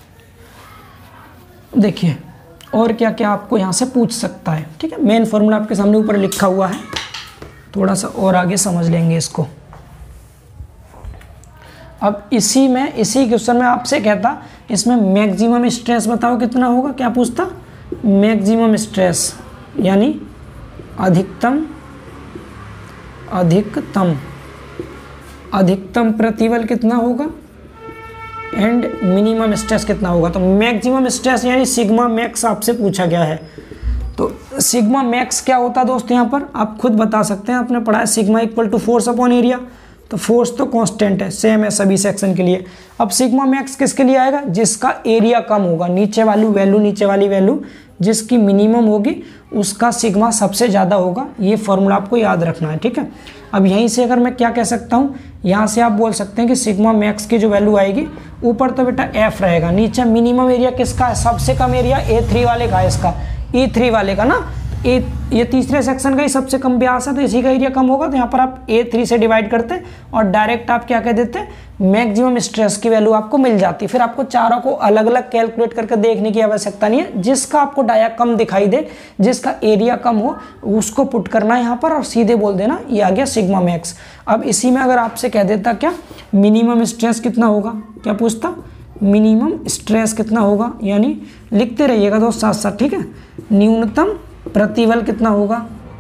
Speaker 1: देखिए और क्या क्या आपको यहाँ से पूछ सकता है। ठीक है, मेन फॉर्मूला आपके सामने ऊपर लिखा हुआ है, थोड़ा सा और आगे समझ लेंगे इसको। अब इसी में, इसी क्वेश्चन में आपसे कहता इसमें मैक्सिमम स्ट्रेस बताओ कितना होगा, क्या पूछता, मैक्सिमम स्ट्रेस यानी अधिकतम अधिकतम अधिकतम प्रतिबल कितना होगा एंड मिनिमम स्ट्रेस कितना होगा। तो मैक्सिमम स्ट्रेस यानी सिग्मा मैक्स आपसे पूछा गया है। तो सिग्मा मैक्स क्या होता है दोस्त, यहाँ पर आप खुद बता सकते हैं, आपने पढ़ा है sigma equal to force upon area. तो फोर्स तो कांस्टेंट है, सेम है सभी सेक्शन के लिए। अब सिग्मा मैक्स किसके लिए आएगा, जिसका एरिया कम होगा, नीचे वाली वैल्यू नीचे वाली वैल्यू जिसकी मिनिमम होगी उसका सिग्मा सबसे ज़्यादा होगा। ये फॉर्मूला आपको याद रखना है। ठीक है, अब यहीं से अगर मैं क्या कह सकता हूँ, यहाँ से आप बोल सकते हैं कि सिग्मा मैक्स की जो वैल्यू आएगी, ऊपर तो बेटा एफ रहेगा, नीचे मिनिमम एरिया किसका है, सबसे कम एरिया ए थ्री वाले का है, इसका ई थ्री वाले का ना, ए ये तीसरे सेक्शन का ही सबसे कम व्यास है तो इसी का एरिया कम होगा, तो यहाँ पर आप ए थ्री से डिवाइड करते हैं और डायरेक्ट आप क्या कह देते हैं, मैक्सिमम स्ट्रेस की वैल्यू आपको मिल जाती है। फिर आपको चारों को अलग अलग कैलकुलेट करके देखने की आवश्यकता नहीं है, जिसका आपको डाया कम दिखाई दे, जिसका एरिया कम हो उसको पुट करना है यहाँ पर और सीधे बोल देना ये आ गया सिग्मा मैक्स। अब इसी में अगर आपसे कह देता क्या मिनिमम स्ट्रेस कितना होगा, क्या पूछता, मिनिमम स्ट्रेस कितना होगा, यानी लिखते रहिएगा दोस्त साथ साथ, ठीक है। न्यूनतम प्रतिबल कितना होगा,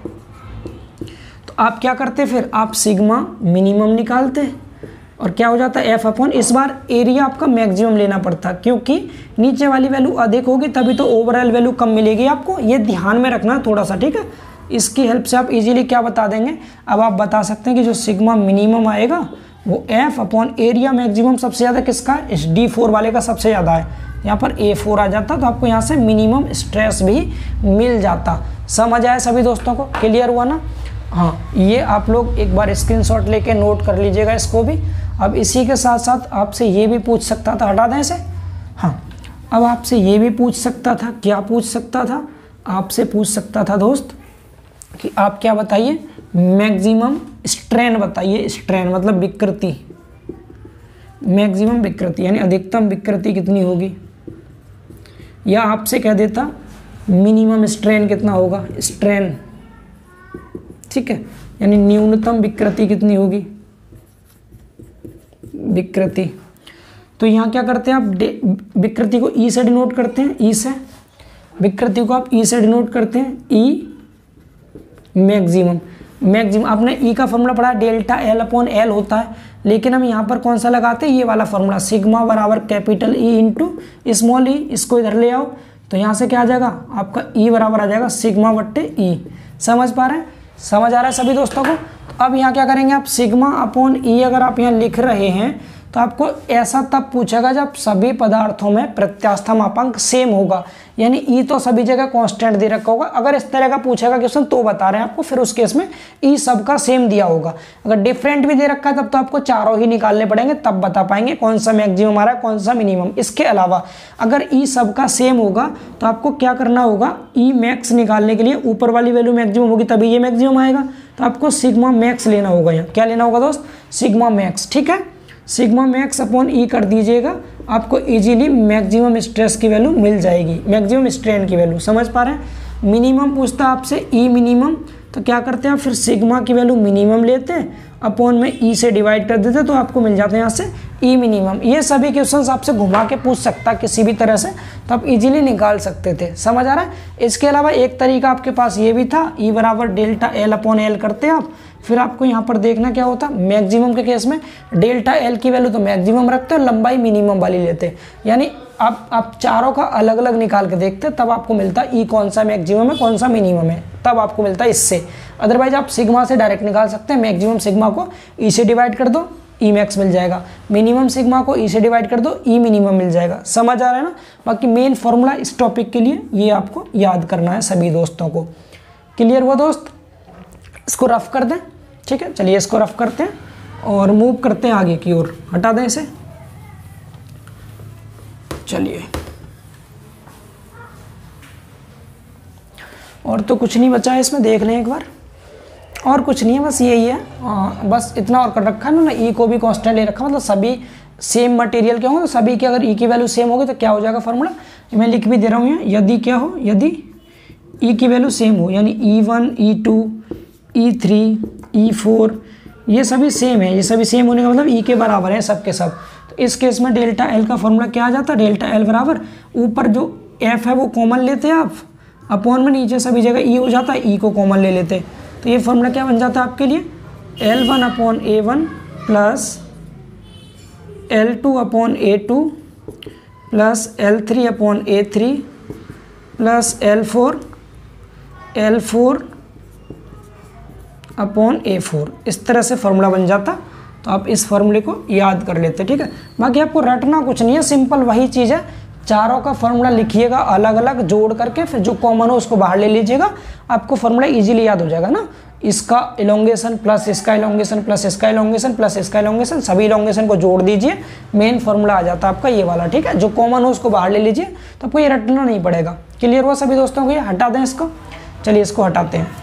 Speaker 1: तो आप क्या करते फिर आप सिग्मा मिनिमम निकालते और क्या हो जाता है एफ अपॉन, इस बार एरिया आपका मैक्सिमम लेना पड़ता क्योंकि नीचे वाली वैल्यू अधिक होगी तभी तो ओवरऑल वैल्यू कम मिलेगी आपको, ये ध्यान में रखना थोड़ा सा, ठीक है। इसकी हेल्प से आप इजीली क्या बता देंगे, अब आप बता सकते हैं कि जो सिग्मा मिनिमम आएगा वो एफ अपॉन एरिया मैक्सिमम सबसे ज़्यादा किसका है, इस डी फोर वाले का सबसे ज़्यादा है, यहाँ पर ए फोर आ जाता तो आपको यहाँ से मिनिमम स्ट्रेस भी मिल जाता। समझ आया सभी दोस्तों को, क्लियर हुआ ना। हाँ, ये आप लोग एक बार स्क्रीनशॉट लेके नोट कर लीजिएगा इसको भी। अब इसी के साथ साथ आपसे ये भी पूछ सकता था, हटा दें इसे, हाँ, अब आपसे ये भी पूछ सकता था, क्या पूछ सकता था, आपसे पूछ सकता था दोस्त कि आप क्या बताइए, मैक्सिमम स्ट्रेन बताइए, स्ट्रेन मतलब विकृति, मैक्सिमम विकृति यानी अधिकतम विकृति कितनी होगी, या आपसे कह देता मिनिमम स्ट्रेन कितना होगा, स्ट्रेन, ठीक है, यानी न्यूनतम विकृति कितनी होगी, विकृति। तो यहाँ क्या करते हैं आप, विकृति को ई से डिनोट करते हैं, ई से, विकृति को आप ई से डिनोट करते हैं, ई मैक्सिमम, मैक्सिमम आपने ई का फॉर्मूला पढ़ा डेल्टा एल अपॉन एल होता है, लेकिन हम यहाँ पर कौन सा लगाते हैं, ये वाला फॉर्मूला, सिग्मा बराबर capital E into small E, इसको इधर ले आओ तो यहाँ से क्या आ जाएगा आपका ई बराबर आ जाएगा सिग्मा बट्टे ई। समझ पा रहे हैं, समझ आ रहा है सभी दोस्तों को। तो अब यहाँ क्या करेंगे आप, सिग्मा अपॉन ई अगर आप यहाँ लिख रहे हैं तो आपको ऐसा तब पूछेगा जब सभी पदार्थों में प्रत्यास्था मापांक सेम होगा, यानी ई तो सभी जगह कांस्टेंट दे रखा होगा। अगर इस तरह का पूछेगा क्वेश्चन तो बता रहे हैं आपको, फिर उस केस में ई सबका सेम दिया होगा। अगर डिफरेंट भी दे रखा है तब तो आपको चारों ही निकालने पड़ेंगे, तब बता पाएंगे कौन सा मैक्सिमम आ रहा है कौन सा मिनिमम। इसके अलावा अगर ई सबका सेम होगा तो आपको क्या करना होगा, ई मैक्स निकालने के लिए ऊपर वाली वैल्यू मैक्सिमम होगी तभी ये मैक्सिमम आएगा, तो आपको सिग्मा मैक्स लेना होगा। यहाँ क्या लेना होगा दोस्त, सिग्मा मैक्स, ठीक है। सिग्मा मैक्स अपॉन ई कर दीजिएगा, आपको इजीली मैक्सिमम स्ट्रेस की वैल्यू मिल जाएगी, मैक्सिमम स्ट्रेन की वैल्यू। समझ पा रहे हैं। मिनिमम पूछता आपसे ई मिनिमम, तो क्या करते हैं फिर सिग्मा की वैल्यू मिनिमम लेते हैं अपॉन में ई से डिवाइड कर देते हैं तो आपको मिल जाता है यहाँ से ई मिनिमम। ये सभी क्वेश्चंस आपसे घुमा के पूछ सकता किसी भी तरह से, तो आप इजीली निकाल सकते थे। समझ आ रहा है। इसके अलावा एक तरीका आपके पास ये भी था, ई बराबर डेल्टा एल अपॉन एल करते हैं आप, फिर आपको यहाँ पर देखना क्या होता है, मैक्सिमम के केस में डेल्टा एल की वैल्यू तो मैक्सिमम रखते हो, लंबाई मिनिमम वाली लेते हैं, यानी आप आप चारों का अलग अलग निकाल के देखते तब आपको मिलता है ई कौन सा मैक्सिमम है कौन सा मिनिमम है, तब आपको मिलता है इससे। अदरवाइज आप सिग्मा से डायरेक्ट निकाल सकते हैं, मैक्सिमम सिग्मा को ई से डिवाइड कर दो ई मैक्स मिल जाएगा, मिनिमम सिग्मा को ई से डिवाइड कर दो ई मिनिमम मिल जाएगा। समझ आ रहा है ना। बाकी मेन फॉर्मूला इस टॉपिक के लिए ये आपको याद करना है सभी दोस्तों को। क्लियर हुआ दोस्त। इसको रफ कर दें, ठीक है। चलिए इसको रफ करते हैं और मूव करते हैं आगे की ओर, हटा दें इसे। चलिए और तो कुछ नहीं बचा है इसमें, देख लें एक बार। और कुछ नहीं है, बस यही है। आ, बस इतना और कर रखा है ना, ई को भी कांस्टेंट ले रखा, मतलब सभी सेम मटेरियल के होंगे तो सभी की अगर ई की वैल्यू सेम होगी तो क्या हो जाएगा फॉर्मूला, मैं लिख भी दे रहा हूँ यहाँ, यदि क्या हो, यदि ई की वैल्यू सेम हो, यानी E one E two E three E four ये सभी सेम है, ये सभी सेम होने का मतलब ई के बराबर है सब के सब। तो इस केस में डेल्टा एल का फॉर्मूला क्या आ जाता है, डेल्टा एल बराबर ऊपर जो एफ है वो कॉमन लेते हैं आप, अपॉन में नीचे सभी जगह ई हो जाता है, ई को कॉमन ले लेते हैं। तो ये फॉर्मूला क्या बन जाता है आपके लिए, L one upon A one plus L two upon A two plus L three upon A three plus L four L four upon A four, इस तरह से फॉर्मूला बन जाता। तो आप इस फॉर्मूले को याद कर लेते, ठीक है। बाकी आपको रटना कुछ नहीं है, सिंपल वही चीज़ है, चारों का फॉर्मूला लिखिएगा अलग अलग जोड़ करके, फिर जो कॉमन हो उसको बाहर ले लीजिएगा, आपको फॉर्मूला इजीली याद हो जाएगा ना। इसका इलोंगेशन प्लस इसका इलोंगेशन प्लस इसका इलोंगेशन प्लस इसका इलोंगेशन, सभी इलोंगेशन को जोड़ दीजिए, मेन फॉर्मूला आ जाता है आपका ये वाला, ठीक है। जो कॉमन हो उसको बाहर ले लीजिए, तो आपको ये रटना नहीं पड़ेगा। क्लियर हुआ सभी दोस्तों को, ये हटा दें इसको। चलिए इसको हटाते हैं।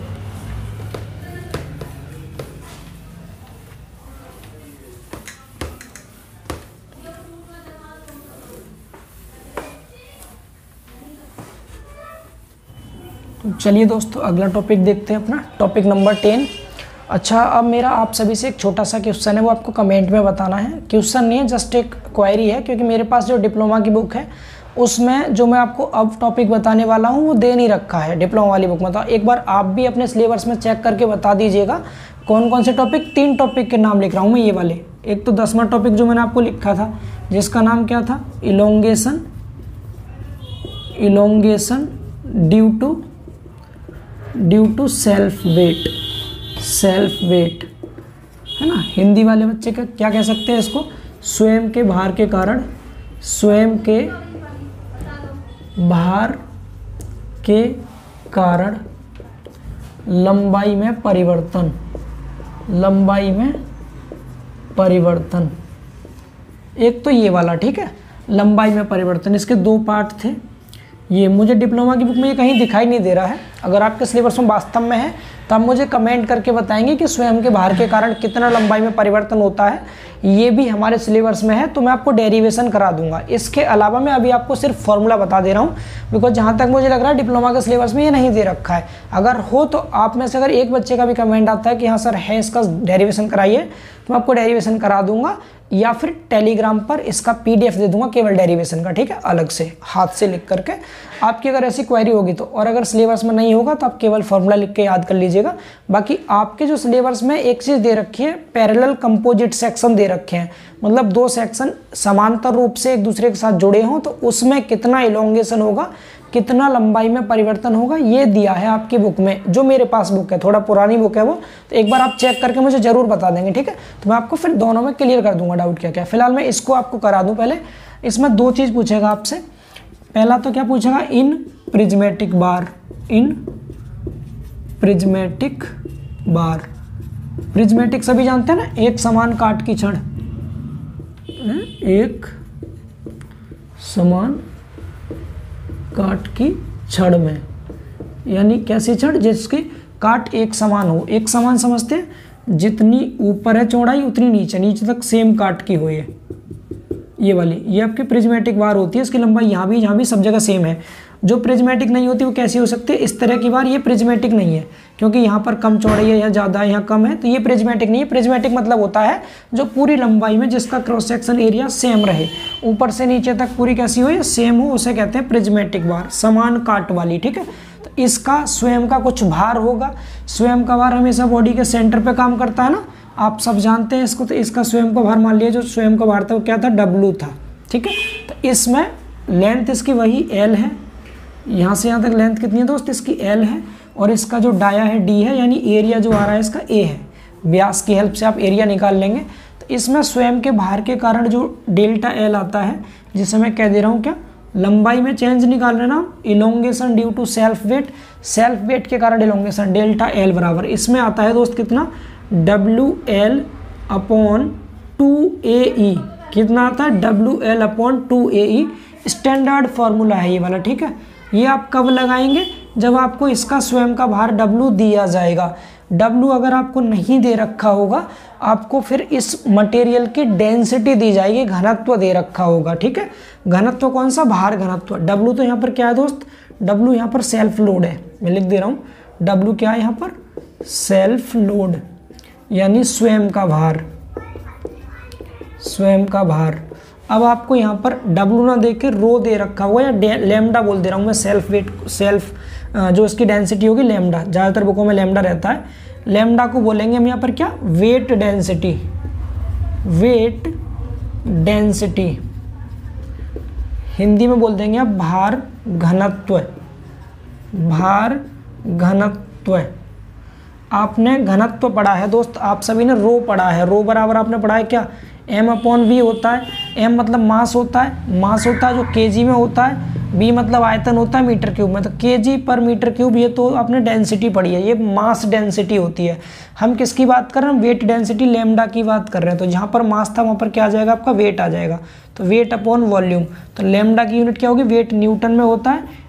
Speaker 1: चलिए दोस्तों अगला टॉपिक देखते हैं, अपना टॉपिक नंबर टेन। अच्छा, अब मेरा आप सभी से एक छोटा सा क्वेश्चन है, वो आपको कमेंट में बताना है। क्वेश्चन नहीं है, जस्ट एक क्वेरी है, क्योंकि मेरे पास जो डिप्लोमा की बुक है उसमें जो मैं आपको अब टॉपिक बताने वाला हूँ वो दे नहीं रखा है डिप्लोमा वाली बुक में। तो एक बार आप भी अपने सिलेबस में चेक करके बता दीजिएगा कौन कौन से टॉपिक, तीन टॉपिक के नाम लिख रहा हूँ मैं ये वाले। एक तो दसवां टॉपिक जो मैंने आपको लिखा था जिसका नाम क्या था, elongation, elongation due to due to self weight, self weight है ना। हिंदी वाले बच्चे का क्या कह सकते हैं इसको, स्वयं के भार के कारण, स्वयं के भार के कारण लंबाई में परिवर्तन, लंबाई में परिवर्तन। एक तो ये वाला, ठीक है, लंबाई में परिवर्तन। इसके दो पार्ट थे। ये मुझे डिप्लोमा की बुक में ये कहीं दिखाई नहीं दे रहा है। अगर आपके सिलेबस में वास्तव में है तो आप मुझे कमेंट करके बताएंगे कि स्वयं के भार के कारण कितना लंबाई में परिवर्तन होता है। ये भी हमारे सिलेबस में है तो मैं आपको डेरिवेशन करा दूंगा। इसके अलावा मैं अभी आपको सिर्फ फॉर्मूला बता दे रहा हूँ, बिकॉज जहाँ तक मुझे लग रहा है डिप्लोमा के सिलेबस में ये नहीं दे रखा है। अगर हो तो आप में से अगर एक बच्चे का भी कमेंट आता है कि हाँ सर है, इसका डेरिवेशन कराइए, तो मैं आपको डेरिवेशन करा दूंगा, या फिर टेलीग्राम पर इसका पीडीएफ दे दूंगा केवल डेरिवेशन का, ठीक है, अलग से हाथ से लिख करके। आपकी अगर ऐसी क्वेरी होगी तो, और अगर सिलेबस में नहीं होगा तो आप केवल फॉर्मूला लिख के याद कर लीजिएगा। बाकी आपके जो सिलेबस में एक चीज़ दे रखी है, पैरेलल कंपोजिट सेक्शन दे रखे हैं, मतलब दो सेक्शन समांतर रूप से एक दूसरे के साथ जुड़े हों तो उसमें कितना इलोंगेशन होगा, कितना लंबाई में परिवर्तन होगा, ये दिया है आपकी बुक में। जो मेरे पास बुक है, थोड़ा पुरानी बुक है वो, तो एक बार आप चेक करके मुझे ज़रूर बता देंगे, ठीक है। तो मैं आपको फिर दोनों में क्लियर कर दूंगा डाउट क्या क्या। फिलहाल मैं इसको आपको करा दूं। पहले इसमें दो चीज़ पूछेगा आपसे। पहला तो क्या पूछेगा, in prismatic bar, in prismatic bar. Prismatic सभी जानते हैं ना, एक समान काट की छड़, एक समान काट की छड़ में, यानी कैसी छड़, जिसकी काट एक समान हो। एक समान समझते हैं, जितनी ऊपर है चौड़ाई उतनी नीचे, नीचे तक सेम काट की हो। ये ये वाली, ये आपकी प्रिज्मेटिक बार होती है। इसकी लंबाई यहाँ भी यहाँ भी सब जगह सेम है। जो प्रिज्मेटिक नहीं होती वो कैसी हो सकती है, इस तरह की बार। ये प्रिज्मेटिक नहीं है क्योंकि यहाँ पर कम चौड़ाई है, यहाँ ज़्यादा है, यहाँ कम है, तो ये प्रिज्मेटिक नहीं है। प्रिज्मेटिक मतलब होता है जो पूरी लंबाई में जिसका क्रॉस सेक्शन एरिया सेम रहे, ऊपर से नीचे तक पूरी कैसी हो, या सेम हो, उसे कहते हैं प्रिज्मेटिक बार, समान काट वाली, ठीक है। तो इसका स्वयं का कुछ भार होगा। स्वयं का भार हमेशा बॉडी के सेंटर पे काम करता है ना, आप सब जानते हैं इसको। तो इसका स्वयं का भार मान लिया, जो स्वयं का भार था वो क्या था, डब्लू था, ठीक है। तो इसमें लेंथ इसकी वही एल है, यहाँ से यहाँ तक लेंथ कितनी है दोस्त, इसकी एल है, और इसका जो डाया है डी है, यानी एरिया जो आ रहा है इसका ए है। व्यास की हेल्प से आप एरिया निकाल लेंगे। तो इसमें स्वयं के भार के कारण जो डेल्टा एल आता है, जिसे मैं कह दे रहा हूँ क्या, लंबाई में चेंज निकाल रहे ना, elongation due to self weight, self weight के कारण इलोंगेशन, डेल्टा एल बराबर इसमें आता है दोस्त कितना, W L upon two A E. कितना आता है, W L upon two A E. Standard formula है ये वाला, ठीक है। ये आप कब लगाएंगे, जब आपको इसका स्वयं का भार W दिया जाएगा। W अगर आपको नहीं दे रखा होगा, आपको फिर इस मटेरियल की डेंसिटी दी जाएगी, घनत्व दे रखा होगा, ठीक है। घनत्व कौन सा, भार घनत्व। W तो यहाँ पर क्या है दोस्त, W यहाँ पर सेल्फ लोड है, मैं लिख दे रहा हूँ। W क्या है यहाँ पर, सेल्फ लोड, यानी स्वयं का भार, स्वयं का भार। अब आपको यहाँ पर W ना दे के रो दे रखा हुआ, या लेमडा बोल दे रहा हूँ मैं, सेल्फ वेट, सेल्फ जो इसकी डेंसिटी होगी लेमडा, ज़्यादातर बुकों में लेमडा रहता है। लेमडा को बोलेंगे हम यहाँ पर क्या, वेट डेंसिटी, वेट डेंसिटी। हिंदी में बोल देंगे आप भार घनत्व, भार घनत्व। आपने घनत्व पढ़ा है दोस्त, आप सभी ने रो पढ़ा है। रो बराबर आपने पढ़ा है क्या, एम अपॉन वी होता है। एम मतलब मास होता है, मास होता है जो केजी में होता है। बी मतलब आयतन होता है मीटर क्यूब में, तो केजी पर मीटर क्यूब, ये तो आपने डेंसिटी पढ़ी है, ये मास डेंसिटी होती है। हम किसकी बात कर रहे हैं, वेट डेंसिटी, लेमडा की बात कर रहे हैं। तो जहाँ पर मास था वहाँ पर क्या आ जाएगा, आपका वेट आ जाएगा। तो वेट अपॉन वॉल्यूम, तो लेमडा की यूनिट क्या होगी, वेट न्यूटन में होता है।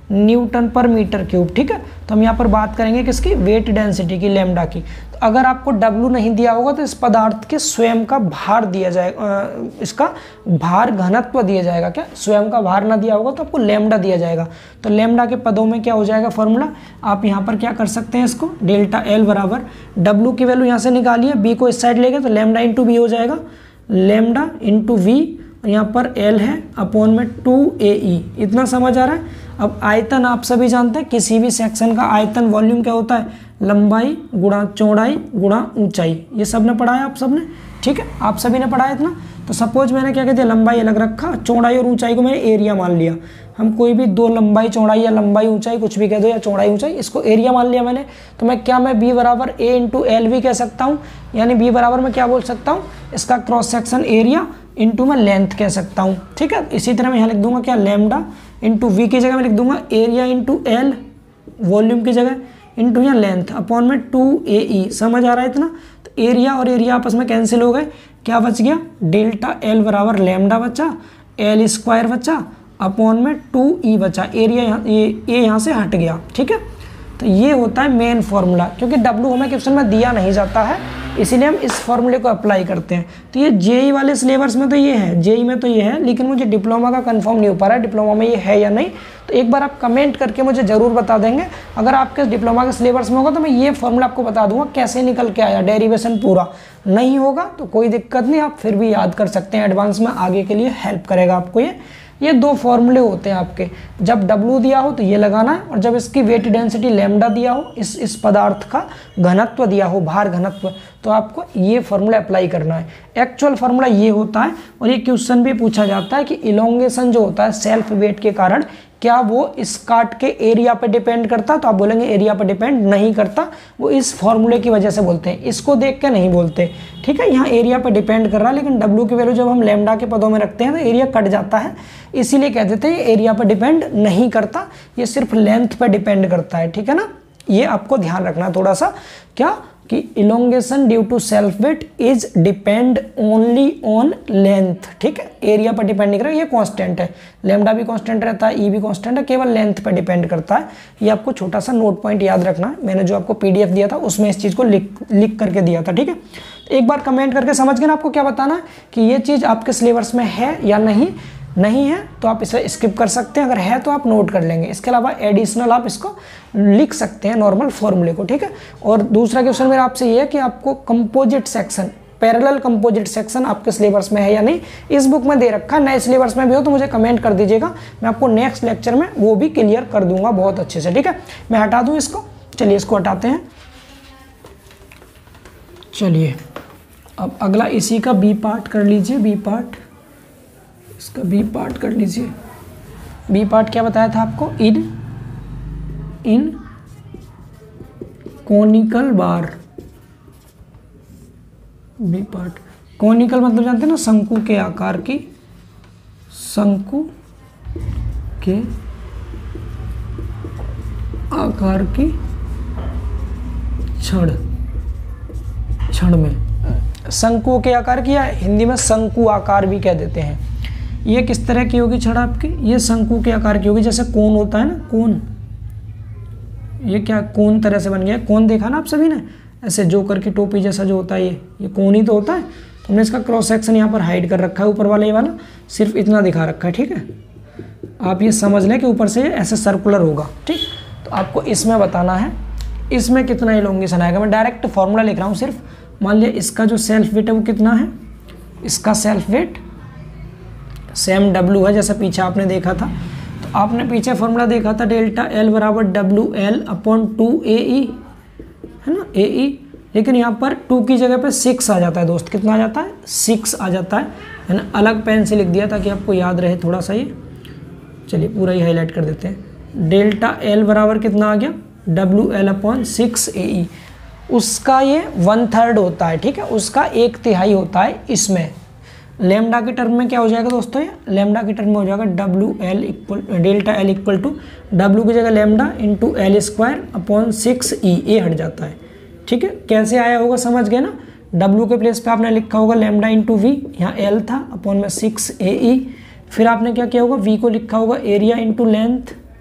Speaker 1: न्यूटन पर मीटर क्यूब। ठीक है, तो हम यहाँ पर बात करेंगे किसकी, वेट डेंसिटी की, लैम्डा की। तो अगर आपको डब्लू नहीं दिया होगा तो इस पदार्थ के स्वयं का भार दिया जाएगा, इसका भार घनत्व दिया जाएगा। क्या, स्वयं का भार ना दिया होगा तो आपको लैम्डा दिया जाएगा। तो लैम्डा के पदों में क्या हो जाएगा फॉर्मूला, आप यहाँ पर क्या कर सकते हैं, इसको डेल्टा एल बराबर डब्लू की वैल्यू यहाँ से निकालिए, बी को इस साइड ले गए तो लैम्डा इंटू बी हो जाएगा, लैम्डा इंटू वी, यहाँ पर L है अपॉन में टू ए ई। इतना समझ आ रहा है। अब आयतन आप सभी जानते हैं, किसी भी सेक्शन का आयतन वॉल्यूम क्या होता है, लंबाई गुणा चौड़ाई गुणा ऊंचाई। ये सब ने पढ़ा है आप सब ने, ठीक है, आप सभी ने पढ़ा है इतना। तो सपोज मैंने क्या कहते हैं, लंबाई अलग रखा, चौड़ाई और ऊंचाई को मैंने एरिया मान लिया। हम कोई भी दो लंबाई चौड़ाई या लंबाई ऊंचाई कुछ भी कह दो, या चौड़ाई ऊंचाई, इसको एरिया मान लिया मैंने। तो मैं क्या, मैं बी बराबर ए इंटू एल भी कह सकता हूँ, यानी बी बराबर मैं क्या बोल सकता हूँ, इसका क्रॉस सेक्शन एरिया इंटू मैं लेंथ कह सकता हूँ। ठीक है, इसी तरह मैं यहाँ लिख दूंगा क्या, लैम्डा इंटू वी की जगह मैं लिख दूंगा एरिया इंटू एल, वॉल्यूम की जगह, इंटू या लेंथ अपॉन में टू ए ई। समझ आ रहा है इतना। तो एरिया और एरिया आपस में कैंसिल हो गए, क्या बच गया, डेल्टा एल बराबर लैम्डा बचा, एल स्क्वायर बचा अपॉन में टू ई बचा, एरिया यहाँ, ये ए यहाँ से हट गया। ठीक है, तो ये होता है मेन फॉर्मूला। क्योंकि डब्ल्यू हमें क्वेश्चन में दिया नहीं जाता है, इसीलिए हम इस फॉर्मूले को अप्लाई करते हैं। तो ये जेई वाले सिलेबस में तो ये है, जेई में तो ये है, लेकिन मुझे डिप्लोमा का कंफर्म नहीं हो पा रहा है डिप्लोमा में ये है या नहीं। तो एक बार आप कमेंट करके मुझे ज़रूर बता देंगे। अगर आपके डिप्लोमा के सिलेबस में होगा तो मैं ये फॉर्मूला आपको बता दूंगा कैसे निकल के आया, डेरिवेशन पूरा। नहीं होगा तो कोई दिक्कत नहीं, आप फिर भी याद कर सकते हैं, एडवांस में आगे के लिए हेल्प करेगा आपको ये। ये दो फॉर्मूले होते हैं आपके, जब W दिया हो तो ये लगाना है, और जब इसकी वेट डेंसिटी लैम्डा दिया हो, इस इस पदार्थ का घनत्व दिया हो, भार घनत्व, तो आपको ये फॉर्मूला अप्लाई करना है। एक्चुअल फॉर्मूला ये होता है, और ये क्वेश्चन भी पूछा जाता है कि इलोंगेशन जो होता है सेल्फ वेट के कारण, क्या वो इस काट के एरिया पे डिपेंड करता, तो आप बोलेंगे एरिया पे डिपेंड नहीं करता, वो इस फॉर्मूले की वजह से बोलते हैं, इसको देख के नहीं बोलते। ठीक है, यहाँ एरिया पे डिपेंड कर रहा है, लेकिन डब्ल्यू की वैल्यू जब हम लैम्डा के पदों में रखते हैं तो एरिया कट जाता है, इसीलिए कह देते हैं ये एरिया पे डिपेंड नहीं करता, ये सिर्फ लेंथ पे डिपेंड करता है। ठीक है ना, ये आपको ध्यान रखना थोड़ा सा, क्या कि elongation due to self weight is depend only on length. ठीक है, एरिया पर डिपेंड नहीं करेगा, ये कांस्टेंट है, लैम्डा भी कांस्टेंट रहता है, ई भी कांस्टेंट है, केवल लेंथ पर डिपेंड करता है। ये आपको छोटा सा नोट पॉइंट याद रखना है, मैंने जो आपको पीडीएफ दिया था उसमें इस चीज़ को लिख लिख करके दिया था। ठीक है, एक बार कमेंट करके समझ गए ना आपको क्या बताना है, कि ये चीज़ आपके सिलेबस में है या नहीं। नहीं है तो आप इसे स्किप कर सकते हैं, अगर है तो आप नोट कर लेंगे। इसके अलावा एडिशनल आप इसको लिख सकते हैं नॉर्मल फॉर्मूले को। ठीक है, और दूसरा क्वेश्चन मेरा आपसे ये है कि आपको composite section, parallel composite section आपके सिलेबस में है या नहीं। इस बुक में दे रखा है, नए सिलेबस में भी हो तो मुझे कमेंट कर दीजिएगा, मैं आपको नेक्स्ट लेक्चर में वो भी क्लियर कर दूंगा बहुत अच्छे से। ठीक है, मैं हटा दूँ इसको, चलिए इसको हटाते हैं। चलिए अब अगला इसी का बी पार्ट कर लीजिए, बी पार्ट, इसका बी पार्ट कर लीजिए। बी पार्ट क्या बताया था आपको, in in conical bar. B part, conical मतलब जानते हैं ना, शंकु के आकार की, शंकु के आकार की छड़, छड़ में शंकु के आकार की, या हिंदी में शंकु आकार भी कह देते हैं। ये किस तरह की होगी छड़ आपकी, ये शंकु के आकार की होगी, जैसे कोन होता है ना, कोन, ये क्या कोन तरह से बन गया, कोन देखा ना आप सभी ने, ऐसे जोकर की टोपी जैसा जो होता है, ये ये कोन ही तो होता है। हमने इसका क्रॉस सेक्शन यहाँ पर हाइड कर रखा है, ऊपर वाला ये वाला सिर्फ इतना दिखा रखा है। ठीक है, आप ये समझ लें कि ऊपर से ऐसे सर्कुलर होगा। ठीक, तो आपको इसमें बताना है इसमें कितना इलोंगेशन आएगा। मैं डायरेक्ट फॉर्मूला लिख रहा हूँ सिर्फ। मान लिया इसका जो सेल्फ वेट है वो कितना है, इसका सेल्फ वेट सेम डब्लू है जैसा पीछे आपने देखा था। तो आपने पीछे फॉर्मूला देखा था डेल्टा एल बराबर W L upon two A E, है ना, ए ई। लेकिन यहाँ पर टू की जगह पे सिक्स आ जाता है दोस्त, कितना आ जाता है, सिक्स आ जाता है, है ना। अलग पेन से लिख दिया ताकि आपको याद रहे थोड़ा सा ये। चलिए पूरा ही हाईलाइट कर देते हैं। डेल्टा एल बराबर कितना आ गया, W L upon six A E. उसका ये वन थर्ड होता है, ठीक है, उसका एक तिहाई होता है इसमें। लेमडा की टर्म में क्या हो जाएगा दोस्तों, ये लेमडा की टर्म में हो जाएगा W L equal delta L equal to W की जगह lambda into L square upon six E, A हट जाता है। ठीक है, कैसे आया होगा समझ गए ना। डब्लू के प्लेस पे आपने लिखा होगा लेमडा इंटू वी, यहाँ एल था अपॉन में सिक्स ए ई। फिर आपने क्या किया होगा, वी को लिखा होगा एरिया इंटू लेंथ,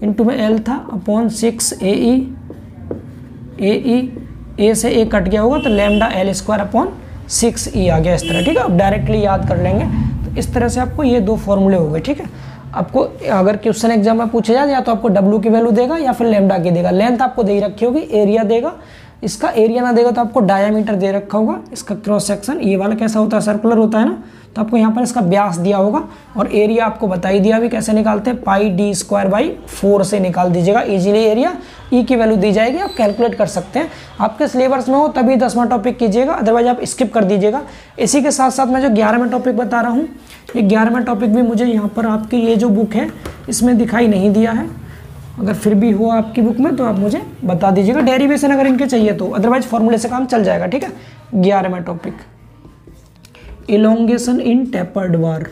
Speaker 1: इंटू में एल था upon six A E, A E A से ए कट गया होगा तो lambda L square upon six E आ गया इस तरह, ठीक है। अब डायरेक्टली याद कर लेंगे, तो इस तरह से आपको ये दो फॉर्मूले हो गए, ठीक है। आपको अगर क्वेश्चन एग्जाम में पूछे जाए या तो आपको डब्ल्यू की वैल्यू देगा या फिर लैम्डा की देगा, लेंथ आपको दे रखी होगी, एरिया देगा, इसका एरिया ना देगा तो आपको डायामीटर दे रखा होगा, इसका क्रॉस सेक्शन ये वाला कैसा होता है, सर्कुलर होता है ना, तो आपको यहाँ पर इसका व्यास दिया होगा और एरिया आपको बता ही दिया भी कैसे निकालते हैं, pi D square by four से निकाल दीजिएगा इजीली एरिया, ई की वैल्यू दी जाएगी, आप कैलकुलेट कर सकते हैं। आपके सिलेबस में हो तभी दसवां टॉपिक कीजिएगा, अदरवाइज आप स्किप कर दीजिएगा। इसी के साथ साथ मैं जो ग्यारहवें टॉपिक बता रहा हूँ, ये ग्यारहवें टॉपिक भी मुझे यहाँ पर आपकी ये जो बुक है इसमें दिखाई नहीं दिया है, अगर फिर भी हो आपकी बुक में तो आप मुझे बता दीजिएगा, डेरिवेशन अगर इनके चाहिए तो, अदरवाइज फॉर्मूले से काम चल जाएगा, ठीक है। ग्यारहवें topic elongation in tapered bar,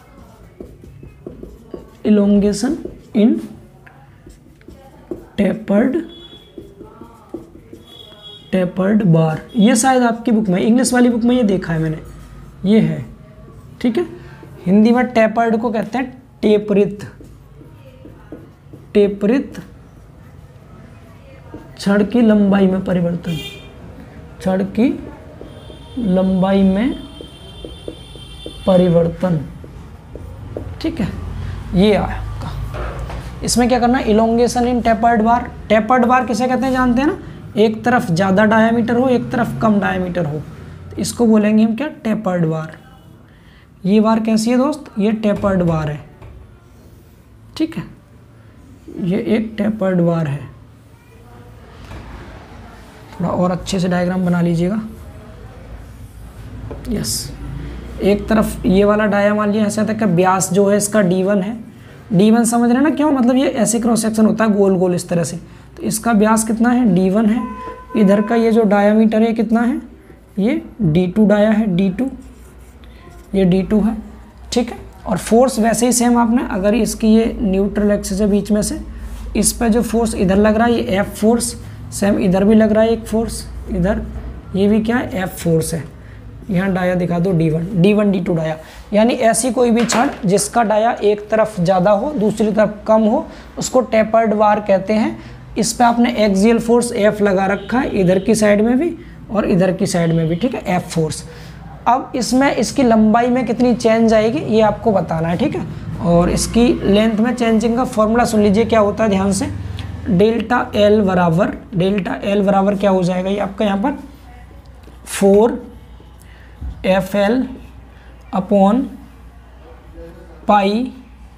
Speaker 1: elongation in tapered tapered bar, ये शायद आपकी बुक में, इंग्लिश वाली बुक में ये देखा है मैंने, ये है, ठीक है। हिंदी में टेपर्ड को कहते हैं टेपरित, टेपरित छड़ की लंबाई में परिवर्तन, छड़ की लंबाई में परिवर्तन, ठीक है, ये आया आपका। इसमें क्या करना है, elongation in tapered bar, tapered bar किसे कहते हैं जानते हैं ना, एक तरफ ज़्यादा डायामीटर हो एक तरफ कम डायामीटर हो, तो इसको बोलेंगे हम क्या, टेपर्ड बार। ये बार कैसी है दोस्त, ये टेपर्ड बार है, ठीक है, ये एक टेपर्ड बार है। थोड़ा और अच्छे से डायग्राम बना लीजिएगा, यस। एक तरफ ये वाला डाया मान लिया, ऐसा तक का व्यास जो है इसका डी वन है, डी वन समझ रहे हैं ना, क्यों, मतलब ये ऐसे क्रॉस सेक्शन होता है गोल गोल इस तरह से, तो इसका व्यास कितना है, डी वन है। इधर का ये जो डायामीटर है कितना है, ये डी टू डाया है, डी टू, ये डी टू है, ठीक है। और फोर्स वैसे ही सेम आपने, अगर इसकी ये न्यूट्रल एक्सिस है बीच में से, इस पर जो फोर्स इधर लग रहा है ये एफ फोर्स, सेम इधर भी लग रहा है एक फोर्स, इधर ये भी क्या है, एफ फोर्स है। यहाँ डाया दिखा दो D one, D one D two dia, यानी ऐसी कोई भी छड़ जिसका डाया एक तरफ ज़्यादा हो दूसरी तरफ कम हो, उसको टेपर्ड बार कहते हैं। इस पर आपने एक्सियल फोर्स एफ लगा रखा है, इधर की साइड में भी और इधर की साइड में भी, ठीक है, एफ फोर्स। अब इसमें इसकी लंबाई में कितनी चेंज आएगी ये आपको बताना है, ठीक है। और इसकी लेंथ में चेंजिंग का फॉर्मूला सुन लीजिए क्या होता है ध्यान से, डेल्टा एल बराबर, डेल्टा एल बराबर क्या हो जाएगा ये आपका यहाँ पर, four F L upon pi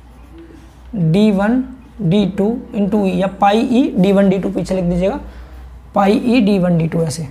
Speaker 1: D one D two into E, या pi E D one D two पीछे लिख दीजिएगा, pi E D one D two, ऐसे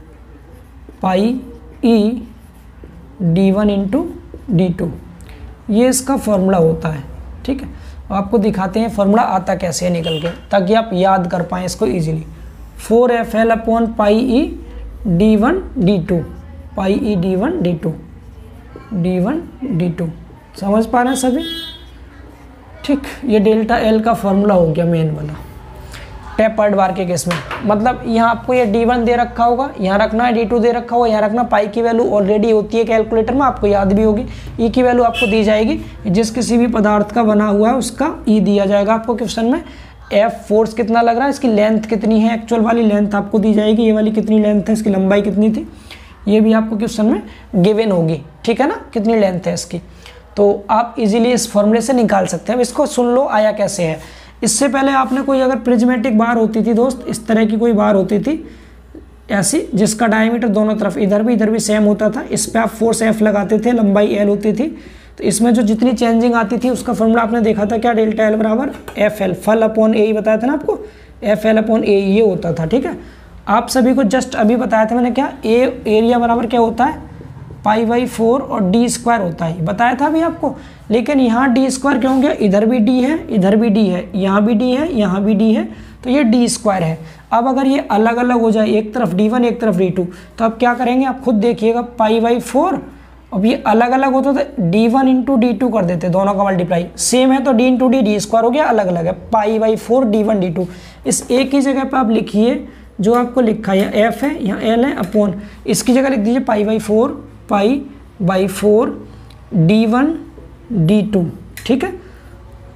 Speaker 1: pi E D one into D two, ये इसका फॉर्मूला होता है, ठीक है। आपको दिखाते हैं फॉर्मूला आता कैसे है निकल के, ताकि आप याद कर पाएँ इसको easily. Four F L upon pi E D one D two, pi E D one D two, D one D two, समझ पा रहे हैं सभी, ठीक। ये डेल्टा एल का फॉर्मूला हो गया मेन वाला टेपर्ड बार के केस में। मतलब यहाँ आपको ये डी वन दे रखा होगा, यहाँ रखना है डी टू दे रखा होगा, यहाँ रखना, पाई की वैल्यू ऑलरेडी होती है कैलकुलेटर में, आपको याद भी होगी। ई की वैल्यू आपको दी जाएगी, जिस किसी भी पदार्थ का बना हुआ है उसका ई दिया जाएगा आपको क्वेश्चन में। एफ फोर्स कितना लग रहा है, इसकी लेंथ कितनी है, एक्चुअल वाली लेंथ आपको दी जाएगी, ये वाली कितनी लेंथ है, इसकी लंबाई कितनी थी, ये भी आपको क्वेश्चन में गिवन होगी, ठीक है ना, कितनी लेंथ है इसकी, तो आप इजीली इस फॉर्मूले से निकाल सकते हैं। अब इसको सुन लो आया कैसे है। इससे पहले आपने कोई अगर प्रिज्मेटिक बार होती थी दोस्त, इस तरह की कोई बार होती थी ऐसी, जिसका डायमीटर दोनों तरफ इधर भी इधर भी सेम होता था, इस पर आप फोर्स एफ लगाते थे, लंबाई एल होती थी, तो इसमें जो जितनी चेंजिंग आती थी उसका फॉर्मूला आपने देखा था क्या, डेल्टा एल बराबर F L, F L upon A ही बताया था ना आपको, एफ एल अपॉन ए ये होता था, ठीक है। आप सभी को जस्ट अभी बताया था मैंने क्या, ए एरिया बराबर क्या होता है, पाई बाई फोर और डी स्क्वायर होता है, बताया था अभी आपको। लेकिन यहाँ डी स्क्वायर क्यों हो गया, इधर भी डी है इधर भी डी है, यहाँ भी डी है यहाँ भी डी है, तो ये डी स्क्वायर है। अब अगर ये अलग अलग हो जाए, एक तरफ डी वन एक तरफ डी टू, तो आप क्या करेंगे, आप खुद देखिएगा, पाई बाई फोर, अब ये अलग अलग होता तो D one into D two कर देते, दोनों का मल्टीप्लाई सेम है तो D into D, D square हो गया, अलग अलग है, pi by four D one D two. इस एक ही जगह पर आप लिखिए जो आपको लिखा है, एफ है यहाँ एल है अपॉन, इसकी जगह लिख दीजिए pi by four, pi by four D one D two, ठीक है।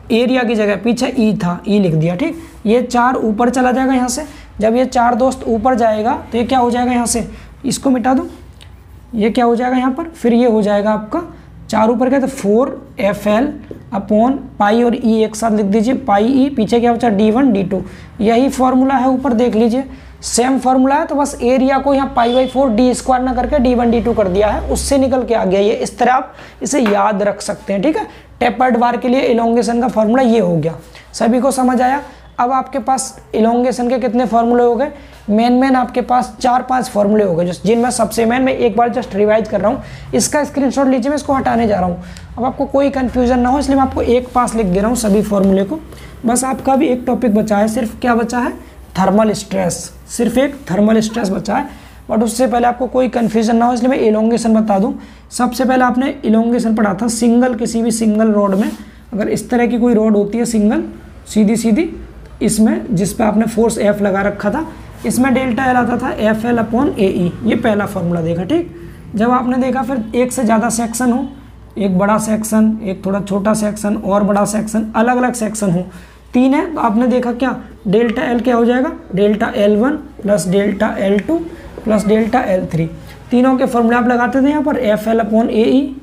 Speaker 1: एरिया की जगह पीछे ई था, ई लिख दिया, ठीक। ये चार ऊपर चला जाएगा यहाँ से, जब ये चार दोस्त ऊपर जाएगा तो ये क्या हो जाएगा, यहाँ से इसको मिटा दो, ये क्या हो जाएगा यहाँ पर, फिर ये हो जाएगा आपका चार ऊपर क्या, तो four F L upon pi और ई एक साथ लिख दीजिए, पाई ई, पीछे क्या बचा डी वन डी टू, यही फॉर्मूला है ऊपर देख लीजिए, सेम फॉर्मूला है। तो बस एरिया को यहाँ pi by four D square ना करके डी वन डी टू कर दिया है, उससे निकल के आ गया ये। इस तरह आप इसे याद रख सकते हैं, ठीक है। टेपर्ड बार के लिए इलोंगेशन का फॉर्मूला ये हो गया, सभी को समझ आया। अब आपके पास इलोंगेशन के कितने फॉर्मूले हो गए, मेन मेन आपके पास चार पांच फॉर्मूले हो गए, जिनमें सबसे मेन मैं एक बार जस्ट रिवाइज कर रहा हूँ। इसका स्क्रीनशॉट लीजिए, मैं इसको हटाने जा रहा हूँ। अब आपको कोई कंफ्यूजन ना हो इसलिए मैं आपको एक पास लिख दे रहा हूँ सभी फॉर्मूले को। बस आपका भी एक टॉपिक बचा है, सिर्फ क्या बचा है, थर्मल स्ट्रेस, सिर्फ एक थर्मल स्ट्रेस बचा है। बट उससे पहले आपको कोई कन्फ्यूजन ना हो इसलिए मैं इलोंगेशन बता दूँ। सबसे पहले आपने इलोंगेशन पढ़ा था, सिंगल किसी भी सिंगल रोड में अगर इस तरह की कोई रोड होती है सिंगल सीधी सीधी, इसमें जिस पे आपने फोर्स एफ लगा रखा था, इसमें डेल्टा एल आता था F L upon A E, ये पहला फॉर्मूला देखा, ठीक। जब आपने देखा फिर एक से ज़्यादा सेक्शन हो, एक बड़ा सेक्शन, एक थोड़ा छोटा सेक्शन और बड़ा सेक्शन, अलग अलग सेक्शन हो, तीन है, तो आपने देखा क्या डेल्टा एल क्या हो जाएगा, delta L one plus delta L two plus delta L three, तीनों के फॉर्मूले आप लगाते थे यहाँ पर, F L upon A E,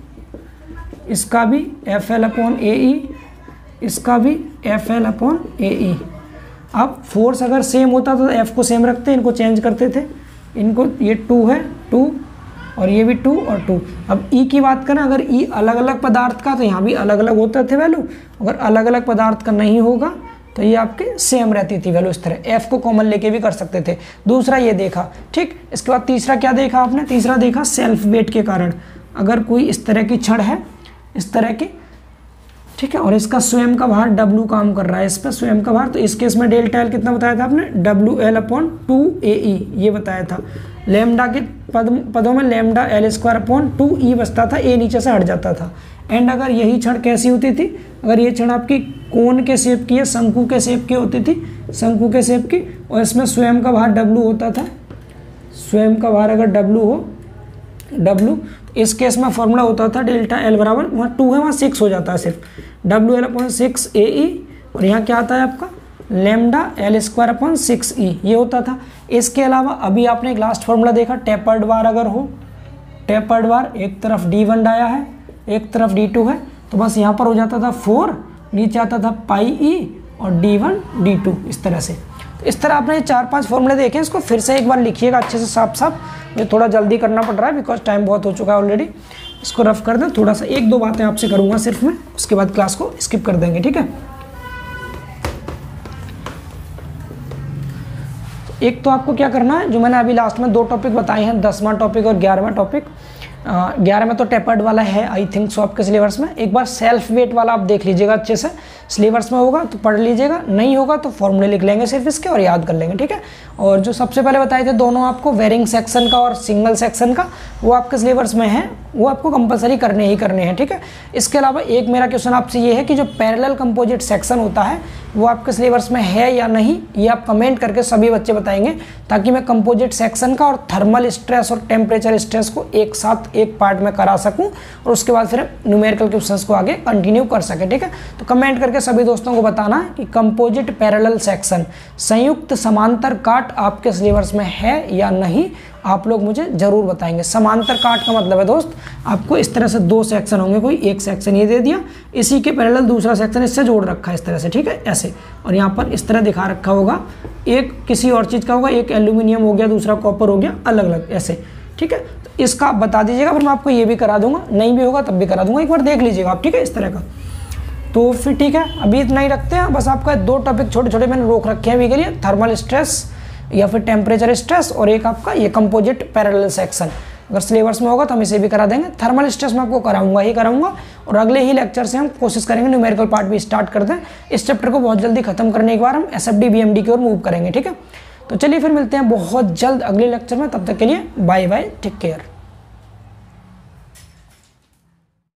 Speaker 1: इसका भी F L upon A E, इसका भी F L upon A E. अब फोर्स अगर सेम होता तो एफ को सेम रखते, इनको चेंज करते थे, इनको ये टू है टू और ये भी टू और टू। अब ई की बात करें, अगर ई अलग अलग पदार्थ का तो यहाँ भी अलग अलग होते थे वैल्यू, अगर अलग अलग पदार्थ का नहीं होगा तो ये आपके सेम रहती थी वैल्यू। इस तरह एफ को कॉमन लेके भी कर सकते थे। दूसरा ये देखा, ठीक। इसके बाद तीसरा क्या देखा आपने, तीसरा देखा सेल्फ वेट के कारण अगर कोई इस तरह की छड़ है, इस तरह की, ठीक है, और इसका स्वयं का भार W काम कर रहा है, इस पर स्वयं का भार, तो इस केस में डेल्टा एल कितना बताया था आपने, W L upon two A E, ये बताया था। लेमडा के पद पदों में lambda L square upon two E बचता था, ए नीचे से हट जाता था। एंड अगर यही छड़ कैसी होती थी, अगर ये छड़ आपकी कोन के शेप की है, शंकु के शेप की होती थी, शंकु के शेप की, और इसमें स्वयं का भार W होता था, स्वयं का भार अगर W हो, W, इस केस में फॉर्मूला होता था डेल्टा एल बराबर, वहाँ टू है वहाँ सिक्स हो जाता है सिर्फ, W L upon six A E, और यहाँ क्या आता है आपका lambda L square upon six E, ये होता था। इसके अलावा अभी आपने एक लास्ट फॉर्मूला देखा, टेपर्ड बार अगर हो, टेपर्ड बार एक तरफ डी वन डाया है एक तरफ डी टू है, तो बस यहाँ पर हो जाता था फोर, नीचे आता था पाई ई और डी वन डी टू, इस तरह से। तो इस तरह आपने ये चार पांच फॉर्मूले देखे, इसको फिर से एक बार लिखिएगा अच्छे से साफ साफ, मुझे थोड़ा जल्दी करना पड़ रहा है बिकॉज टाइम बहुत हो चुका है ऑलरेडी। इसको रफ कर दें, थोड़ा सा एक दो बातें आपसे करूँगा सिर्फ मैं, उसके बाद क्लास को स्किप कर देंगे, ठीक है। एक तो आपको क्या करना है, जो मैंने अभी लास्ट में दो टॉपिक बताए हैं, दसवां टॉपिक और ग्यारहवां टॉपिक। ग्यारह में तो टेपर्ड वाला है आई थिंक सो आपके सिलेबस में, एक बार सेल्फ वेट वाला आप देख लीजिएगा अच्छे से, सिलेबस में होगा तो पढ़ लीजिएगा, नहीं होगा तो फॉर्मूले लिख लेंगे सिर्फ इसके और याद कर लेंगे, ठीक है। और जो सबसे पहले बताए थे दोनों आपको, वेरिंग सेक्शन का और सिंगल सेक्शन का, वो आपके सिलेबस में है, वो आपको कंपलसरी करने ही करने हैं, ठीक है। इसके अलावा एक मेरा क्वेश्चन आपसे ये है कि जो पैरेलल कंपोजिट सेक्शन होता है वो आपके सिलेबस में है या नहीं, ये आप कमेंट करके सभी बच्चे बताएंगे, ताकि मैं कंपोजिट सेक्शन का और थर्मल स्ट्रेस और टेम्परेचर स्ट्रेस को एक साथ एक पार्ट में करा सकूं और उसके बाद फिर न्यूमेरिकल क्वेश्चंस को आगे कंटिन्यू कर सके, ठीक है। तो कमेंट करके सभी दोस्तों को बताना कि कंपोजिट पैरेलल सेक्शन, संयुक्त समांतर काट आपके सिलेबस में है या नहीं, आप लोग मुझे जरूर बताएंगे। समांतर काट का मतलब है दोस्त, आपको इस तरह से दो सेक्शन होंगे, कोई एक सेक्शन ये दे दिया, इसी के पैरेलल दूसरा सेक्शन इससे जोड़ रखा है इस तरह से, ठीक है, ऐसे, और यहाँ पर इस तरह दिखा रखा होगा, एक किसी और चीज़ का होगा, एक एल्यूमिनियम हो गया, दूसरा कॉपर हो गया, अलग अलग ऐसे, ठीक है। तो इसका आप बता दीजिएगा, फिर मैं आपको ये भी करा दूंगा, नहीं भी होगा तब भी करा दूंगा, एक बार देख लीजिएगा आप, ठीक है, इस तरह का। तो फिर ठीक है, अभी इतना ही रखते हैं, बस आपका दो टॉपिक छोटे छोटे मैंने रोक रखे हैं अभी के लिए, थर्मल स्ट्रेस या फिर टेम्परेचर स्ट्रेस, और एक आपका ये कंपोजिट पैरेलल सेक्शन। अगर सिलेबस में होगा तो हम इसे भी करा देंगे, थर्मल स्ट्रेस में आपको कराऊंगा ही कराऊंगा, और अगले ही लेक्चर से हम कोशिश करेंगे न्यूमेरिकल पार्ट भी स्टार्ट कर दें। इस चैप्टर को बहुत जल्दी खत्म करने के बाद हम S F D B M D की ओर मूव करेंगे, ठीक है। तो चलिए फिर मिलते हैं बहुत जल्द अगले लेक्चर में, तब तक के लिए बाय बाय, टेक केयर।